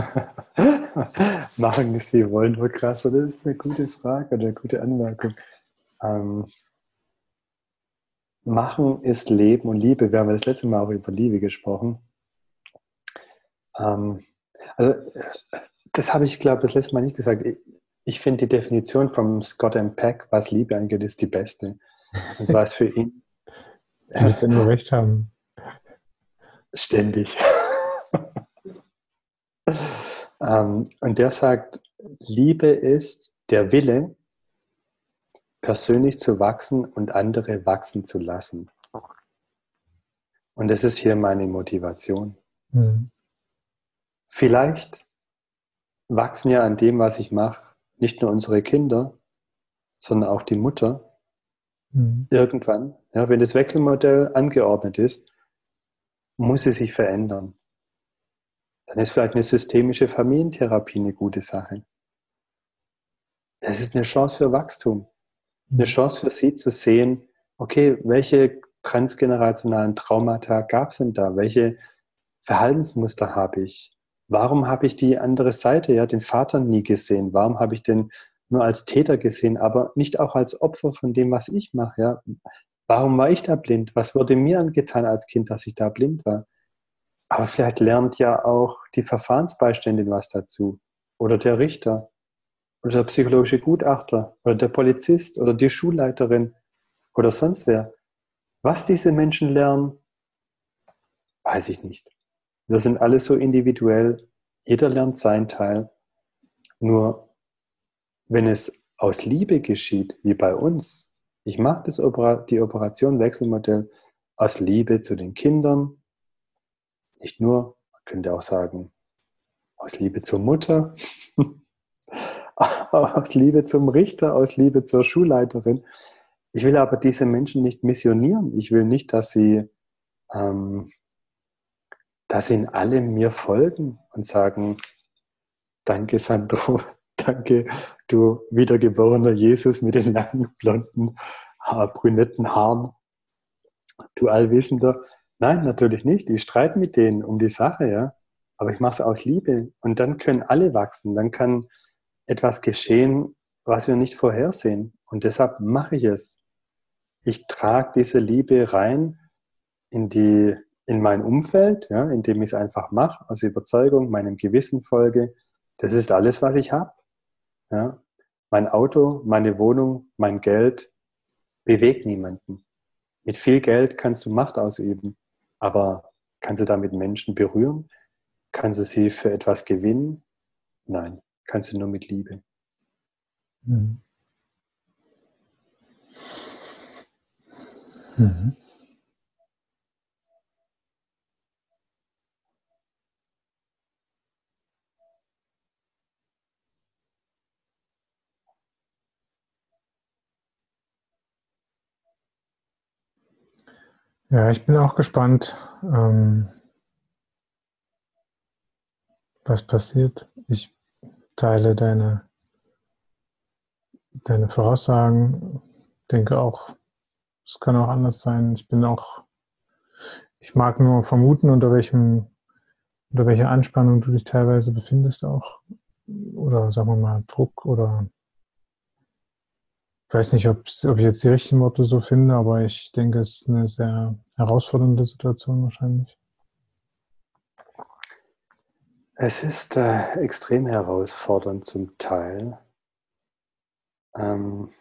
machen ist wie wollen, nur krasser. Das ist eine gute Frage oder eine gute Anmerkung. Ähm, machen ist Leben und Liebe. Wir haben ja das letzte Mal auch über Liebe gesprochen. Ähm, also das habe ich, glaube ich, das letzte Mal nicht gesagt. Ich, ich finde die Definition von Scott M. Peck, was Liebe angeht, ist die beste. Und zwar ist für ihn Du willst ja nur recht haben. ständig. ähm, und der sagt, Liebe ist der Wille, persönlich zu wachsen und andere wachsen zu lassen. Und das ist hier meine Motivation. Mhm. Vielleicht wachsen ja an dem, was ich mache, nicht nur unsere Kinder, sondern auch die Mutter Mhm. irgendwann. Ja, wenn das Wechselmodell angeordnet ist, muss sie sich verändern. Dann ist vielleicht eine systemische Familientherapie eine gute Sache. Das ist eine Chance für Wachstum. Eine Mhm. Chance für sie zu sehen, okay, welche transgenerationalen Traumata gab es denn da? Welche Verhaltensmuster habe ich? Warum habe ich die andere Seite, ja, den Vater nie gesehen? Warum habe ich den nur als Täter gesehen, aber nicht auch als Opfer von dem, was ich mache? Ja? Warum war ich da blind? Was wurde mir angetan als Kind, dass ich da blind war? Aber vielleicht lernt ja auch die Verfahrensbeiständin was dazu. Oder der Richter. Oder der psychologische Gutachter. Oder der Polizist. Oder die Schulleiterin. Oder sonst wer. Was diese Menschen lernen, weiß ich nicht. Wir sind alle so individuell. Jeder lernt seinen Teil. Nur wenn es aus Liebe geschieht, wie bei uns, ich mache das Opera, die Operation Wechselmodell aus Liebe zu den Kindern, nicht nur, man könnte auch sagen, aus Liebe zur Mutter, aus Liebe zum Richter, aus Liebe zur Schulleiterin. Ich will aber diese Menschen nicht missionieren. Ich will nicht, dass sie, ähm, dass sie in allem mir folgen und sagen, danke Sandro, danke du wiedergeborener Jesus mit den langen, blonden, brünetten Haaren, du Allwissender. Nein, natürlich nicht. Ich streite mit denen um die Sache, ja. Aber ich mache es aus Liebe. Und dann können alle wachsen. Dann kann etwas geschehen, was wir nicht vorhersehen. Und deshalb mache ich es. Ich trage diese Liebe rein in die, in mein Umfeld, ja, indem ich es einfach mache, aus Überzeugung, meinem Gewissen folge. Das ist alles, was ich habe. Ja. Mein Auto, meine Wohnung, mein Geld bewegt niemanden. Mit viel Geld kannst du Macht ausüben, aber kannst du damit Menschen berühren? Kannst du sie für etwas gewinnen? Nein, kannst du nur mit Liebe. Mhm. Mhm. Ja, ich bin auch gespannt, ähm, was passiert. Ich teile deine, deine Voraussagen, denke auch, es kann auch anders sein. Ich bin auch, ich mag nur vermuten, unter welchem, unter welcher Anspannung du dich teilweise befindest auch. Oder sagen wir mal Druck oder ich weiß nicht, ob ich jetzt die richtigen Worte so finde, aber ich denke, es ist eine sehr herausfordernde Situation wahrscheinlich. Es ist äh, extrem herausfordernd zum Teil. Ähm,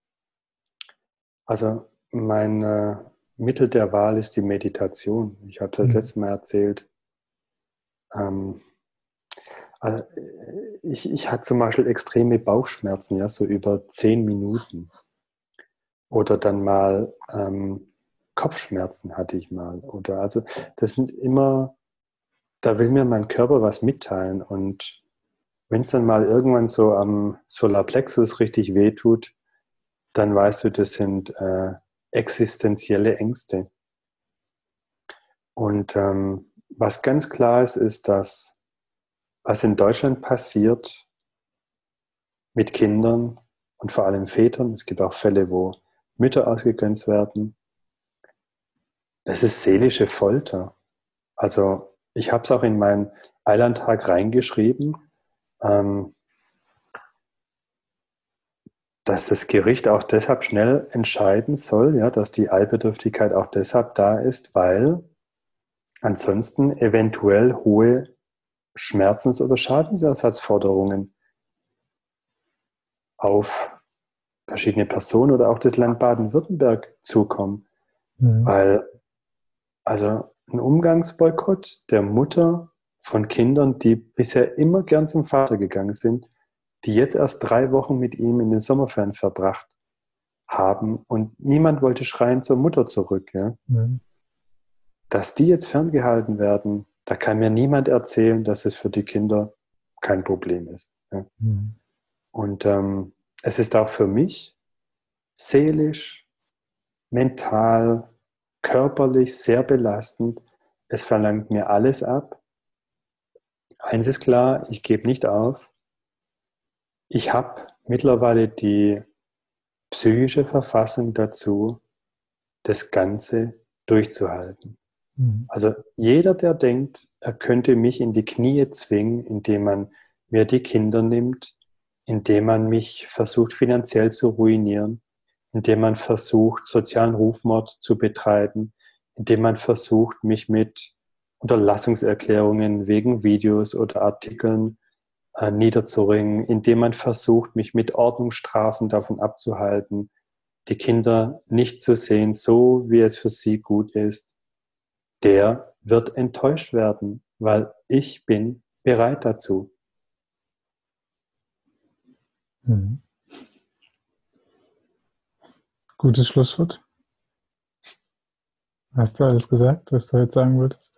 also mein äh, Mittel der Wahl ist die Meditation. Ich habe das Mhm. letzte Mal erzählt. Ähm, also äh, ich, ich hatte zum Beispiel extreme Bauchschmerzen, ja, so über zehn Minuten. Oder dann mal ähm, Kopfschmerzen hatte ich mal. Oder also das sind immer, da will mir mein Körper was mitteilen. Und wenn es dann mal irgendwann so am Solarplexus richtig wehtut, dann weißt du, das sind äh, existenzielle Ängste. Und ähm, was ganz klar ist, ist, dass was in Deutschland passiert mit Kindern und vor allem Vätern, es gibt auch Fälle, wo Mütter ausgegrenzt werden, das ist seelische Folter. Also ich habe es auch in meinen Eilandtag reingeschrieben, ähm, dass das Gericht auch deshalb schnell entscheiden soll, ja, dass die Eilbedürftigkeit auch deshalb da ist, weil ansonsten eventuell hohe Schmerzens- oder Schadensersatzforderungen auf verschiedene Personen oder auch das Land Baden-Württemberg zukommen. Mhm. Weil also ein Umgangsboykott der Mutter von Kindern, die bisher immer gern zum Vater gegangen sind, die jetzt erst drei Wochen mit ihm in den Sommerferien verbracht haben und niemand wollte schreien zur Mutter zurück. Ja? Mhm. Dass die jetzt ferngehalten werden, da kann mir niemand erzählen, dass es für die Kinder kein Problem ist. Ja? Mhm. Und ähm, es ist auch für mich seelisch, mental, körperlich sehr belastend. Es verlangt mir alles ab. Eins ist klar, ich gebe nicht auf. Ich habe mittlerweile die psychische Verfassung dazu, das Ganze durchzuhalten. Mhm. Also jeder, der denkt, er könnte mich in die Knie zwingen, indem man mir die Kinder nimmt, indem man mich versucht finanziell zu ruinieren, indem man versucht, sozialen Rufmord zu betreiben, indem man versucht, mich mit Unterlassungserklärungen wegen Videos oder Artikeln äh, niederzuringen, indem man versucht, mich mit Ordnungsstrafen davon abzuhalten, die Kinder nicht zu sehen, so wie es für sie gut ist, der wird enttäuscht werden, weil ich bin bereit dazu. Mhm. Gutes Schlusswort. Hast du alles gesagt, was du jetzt sagen würdest?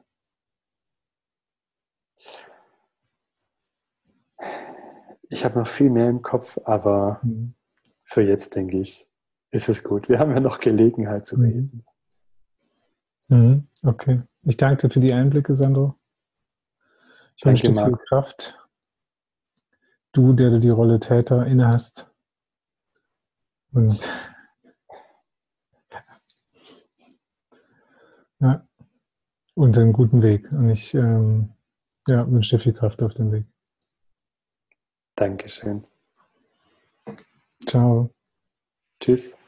Ich habe noch viel mehr im Kopf, aber Mhm. für jetzt denke ich, ist es gut. Wir haben ja noch Gelegenheit zu Mhm. reden. Mhm. Okay. Ich danke dir für die Einblicke, Sandro. Ich wünsche Danke, dir viel Markus. Kraft. Du, der du die Rolle Täter inne hast. Und ja, und einen guten Weg. Und ich ähm, ja, wünsche dir viel Kraft auf dem Weg. Dankeschön. Ciao. Tschüss.